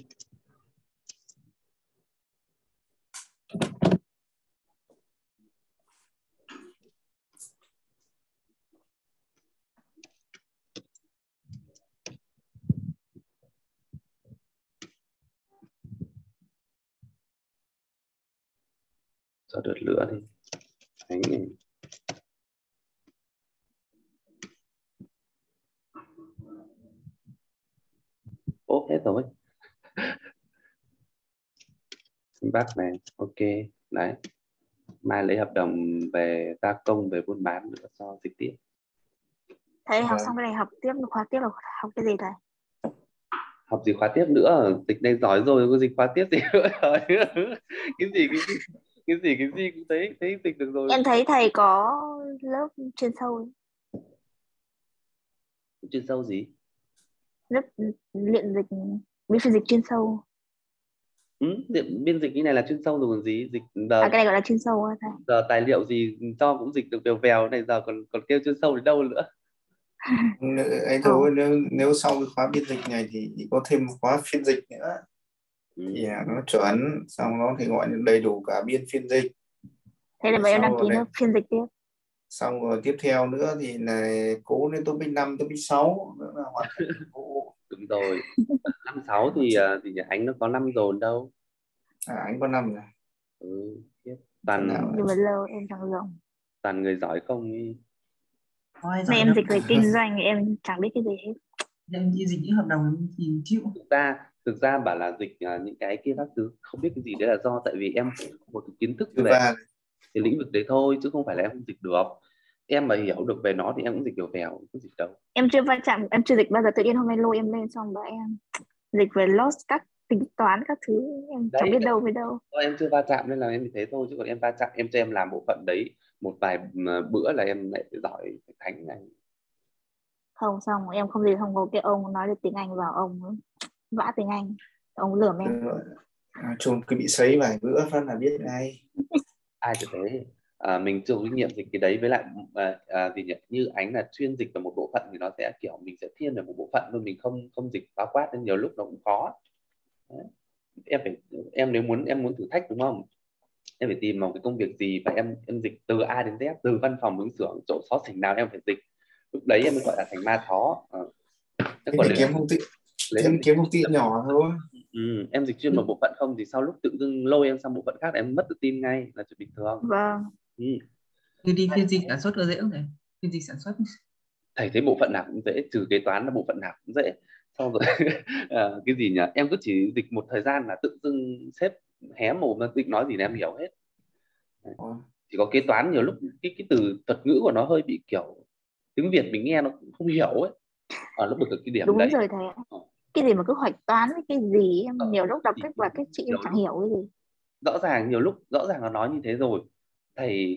Cho đợt lửa đi ánh này. rồi. Bác này, ok. Đấy. Mai lấy hợp đồng về gia công, về buôn bán nữa cho dịch tiếp. Thầy học xong cái này học tiếp, khóa tiếp là học cái gì thầy? Học gì khóa tiếp nữa, dịch này giỏi rồi, có dịch khóa tiếp gì nữa rồi. cái gì cũng thấy dịch được rồi. Em thấy thầy có lớp chuyên sâu. Chuyên sâu gì? Lớp luyện dịch, biên phiên dịch chuyên sâu. Biên dịch như này là chuyên sâu rồi còn gì. Dịch giờ, cái này gọi là chuyên sâu hả thầy? Giờ tài liệu gì cho cũng dịch được đều vèo này, giờ còn kêu chuyên sâu đến đâu nữa. Ấy thôi, nếu sau cái khóa biên dịch này thì có thêm một khóa phiên dịch nữa thì nó chuẩn, xong nó thì gọi là đầy đủ cả biên phiên dịch. Thế là em đăng ký lớp phiên dịch tiếp. Xong rồi tiếp theo nữa thì là cố lên topic 5, topic 6 nữa là hoàn thành vụ. Đúng rồi. 5, 6 thì anh nó có 5 rồi đâu. Anh có 5 rồi. Toàn nhưng mà lâu em chẳng rộng. Toàn người giỏi không ý. Nên em dịch về kinh doanh em chẳng biết cái gì hết. Em đi dịch những hợp đồng thì chịu. Thực ra bảo là dịch những cái kia các thứ không biết cái gì, đấy là do tại vì em một cái kiến thức về cái lĩnh vực đấy thôi, chứ không phải là em không dịch được. Em mà hiểu được về nó thì em cũng dịch được vèo, không dịch đâu. Em chưa va chạm, em chưa dịch bao giờ, tự nhiên hôm nay lôi em lên xong rồi em dịch về loss, các tính toán các thứ em đấy, chẳng biết đâu với đâu. Em chưa va chạm nên là em thế thôi, chứ còn em va chạm em cho em làm bộ phận đấy một vài bữa là em lại giỏi thành này. Không, xong em không gì, không có cái ông nói được tiếng Anh vào, ông vã tiếng Anh, ông lườm em. Chung cứ bị sấy vài bữa phát là biết ngay. Ai được thế. Mình chưa có kinh nghiệm dịch cái đấy, với lại vì như ánh là chuyên dịch vào một bộ phận thì nó sẽ kiểu mình sẽ thiên về một bộ phận thôi, mình không dịch bao quát nên nhiều lúc nó cũng khó. Đấy. Em nếu muốn thử thách đúng không, em phải tìm một cái công việc gì và em dịch từ A đến Z, từ văn phòng đến xưởng, chỗ xó xỉnh nào em phải dịch, lúc đấy em mới gọi là thành ma thó. Thế còn kiếm công ty nhỏ thôi. Em dịch chuyên một bộ phận không thì sau lúc tự dưng lôi em sang bộ phận khác em mất tự tin ngay là chuyện bình thường. Vâng. Thì đi phiên dịch sản xuất có dễ không này? Phiên dịch sản xuất thầy thấy bộ phận nào cũng dễ, trừ kế toán là bộ phận nào cũng dễ. Xong rồi cái gì nhỉ, em cứ chỉ dịch một thời gian là tự dưng sếp hé mồm ra định nói gì là em hiểu hết. Chỉ có kế toán nhiều lúc cái từ thuật ngữ của nó hơi bị kiểu tiếng Việt mình nghe nó không hiểu ấy, ở lúc được cái điểm đúng đấy. Rồi thầy ạ. Cái gì mà cứ hoạch toán cái gì em nhiều lúc đọc kết quả cái chị em chẳng hiểu cái gì. Nhiều lúc rõ ràng nó nói như thế rồi, thầy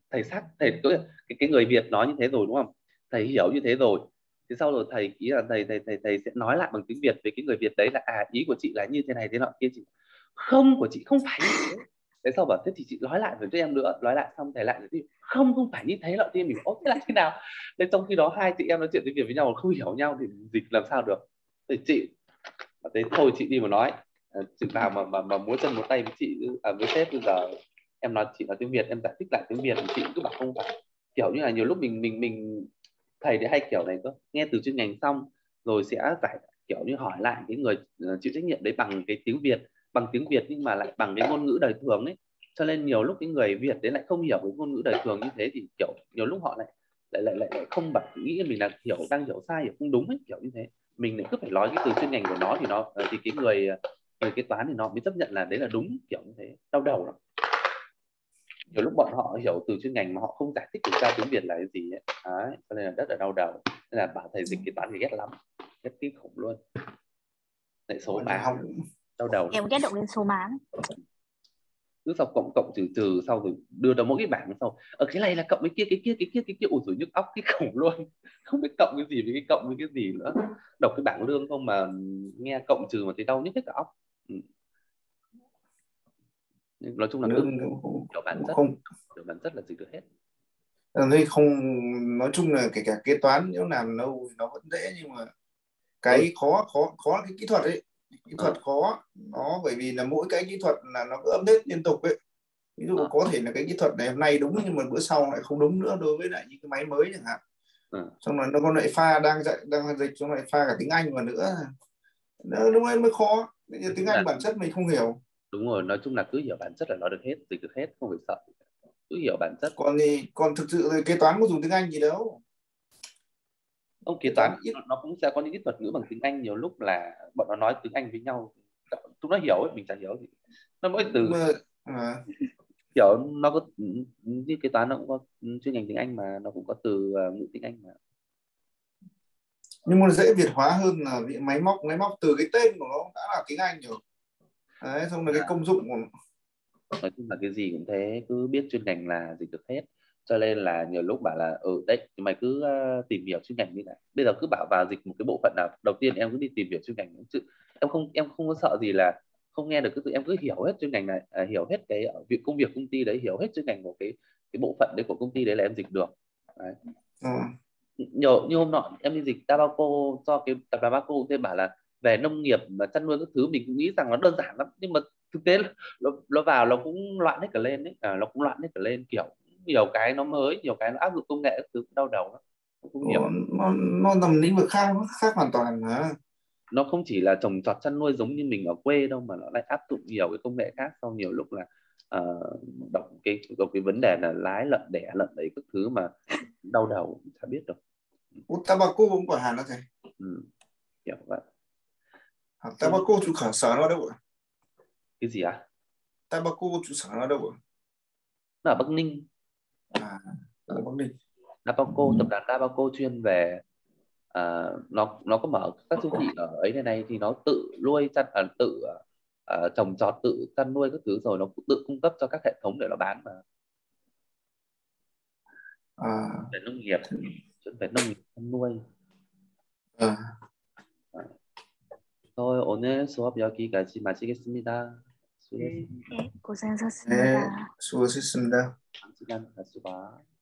cái người Việt nói như thế rồi đúng không, thầy hiểu như thế rồi, thì sau rồi thầy ý là thầy sẽ nói lại bằng tiếng Việt với cái người Việt đấy là ý của chị là như thế này thế nọ kia, chị không, của chị không phải như thế. Thế sau bảo thế thì chị nói lại với em nữa, nói lại xong thầy lại thì không phải như thế nọ kia, mình thế lại thế nào. Thế trong khi đó hai chị em nói chuyện tiếng Việt với nhau không hiểu nhau thì dịch làm sao được. Thì chị thế thôi chị đi mà nói, chừng nào mà múa chân múa tay với chị với sếp, bây giờ em nói chị nói tiếng Việt, em giải thích lại tiếng Việt, chị cứ bảo không phải, kiểu như là nhiều lúc mình thầy thì hay kiểu này cơ, nghe từ chuyên ngành xong rồi sẽ giải kiểu như hỏi lại cái người chịu trách nhiệm đấy bằng cái tiếng Việt nhưng mà lại bằng cái ngôn ngữ đời thường ấy, cho nên nhiều lúc cái người Việt đấy lại không hiểu cái ngôn ngữ đời thường như thế, thì kiểu nhiều lúc họ lại không nghĩ mình là đang hiểu sai, hiểu không đúng ấy, kiểu như thế. Mình lại cứ phải nói cái từ chuyên ngành của nó thì cái người kế toán thì nó mới chấp nhận là đấy là đúng, kiểu như thế. Đau đầu lắm. Nhiều lúc bọn họ hiểu từ chuyên ngành mà họ không giải thích được ra tiếng Việt là cái gì ấy. Đấy, cho nên là rất là đau đầu. Nên là bảo thầy dịch kế toán thì ghét lắm, ghét kinh khủng luôn. Lại số má đau đầu. Em ghét động đến số má. Cứ sau cộng trừ sau rồi đưa到mỗi cái bảng sau ở cái này là cộng cái kia ủa rồi nhức óc cái khủng luôn, không biết cộng cái gì với cái cộng với cái gì nữa. Đọc cái bảng lương không mà nghe cộng trừ mà thấy đau nhức hết cả óc. Nói chung là kiểu bản chất là dịch được hết. Đây không, nói chung là kể cả kế toán nếu làm lâu thì nó vẫn dễ, nhưng mà cái khó cái kỹ thuật ấy, kỹ thuật khó nó, bởi vì là mỗi cái kỹ thuật là nó cứ update liên tục ấy. Ví dụ có thể là cái kỹ thuật này hôm nay đúng nhưng mà bữa sau lại không đúng nữa, đối với lại những cái máy mới chẳng hạn. Xong rồi nó còn lại pha đang dịch xong lại pha cả tiếng Anh vào nữa, nó mới khó. Tiếng Anh bản chất mình không hiểu. Đúng rồi, nói chung là cứ hiểu bản chất là nó được hết, dịch được hết, không phải sợ, cứ hiểu bản chất. Còn thực sự thì kế toán có dùng tiếng Anh gì đâu. Ông kế toán nó cũng sẽ có những cái thuật ngữ bằng tiếng Anh, nhiều lúc là bọn nó nói tiếng Anh với nhau chúng nó hiểu ấy, mình chả hiểu gì. Nó mỗi từ kiểu nó có như kế toán nó cũng có chuyên ngành tiếng Anh mà nó cũng có từ ngữ tiếng Anh mà. Nhưng mà dễ Việt hóa hơn là máy móc từ cái tên của nó đã là tiếng Anh rồi. Đấy, xong là cái công dụng của nó. Nói chung là cái gì cũng thế, cứ biết chuyên ngành là dịch được hết, cho nên là nhiều lúc bảo là đấy mày cứ tìm hiểu chuyên ngành như này, bây giờ cứ bảo vào dịch một cái bộ phận nào đầu tiên em cứ đi tìm hiểu chuyên ngành chứ em không có sợ gì là không nghe được cái từ, em cứ hiểu hết chuyên ngành này, hiểu hết cái việc công việc công ty đấy, hiểu hết chuyên ngành của cái bộ phận đấy của công ty đấy là em dịch được đấy. Như hôm nọ em đi dịch Tabaco cho cái tập đoàn Baco thêm bảo là về nông nghiệp và chăn nuôi các thứ, mình cũng nghĩ rằng nó đơn giản lắm nhưng mà thực tế nó vào nó cũng loạn hết cả lên đấy, nó cũng loạn hết cả lên, kiểu nhiều cái nó mới, nhiều cái nó áp dụng công nghệ các thứ đau đầu lắm, cũng nhiều. Nó nằm lĩnh vực khác hoàn toàn hả? Nó không chỉ là trồng trọt chăn nuôi giống như mình ở quê đâu, mà nó lại áp dụng nhiều cái công nghệ khác, sau nhiều lúc là đọc cái vấn đề là lái lợn đẻ lợn đấy các thứ mà đau đầu chả biết được. Tabaco cũng của Hàn đó thầy. Kiểu vậy. Tabaco trụ sở nó đâu ạ? Cái gì à? Tabaco trụ sở nó đâu ạ? Nó ở Bắc Ninh. Ở Bắc Ninh. Dabaco, tập đoàn Dabaco chuyên về nó có mở các siêu thị ở ấy này thì nó tự nuôi chăn tự trồng trọt, tự chăn nuôi các thứ, rồi nó tự cung cấp cho các hệ thống để nó bán mà. Về nông nghiệp, về nông nghiệp chăn nuôi. thôi 오늘 수업 여기까지 마치겠습니다. 수고했습니다. 고생하셨습니다. 수고하셨습니다. 다음 시간에 다시 봐.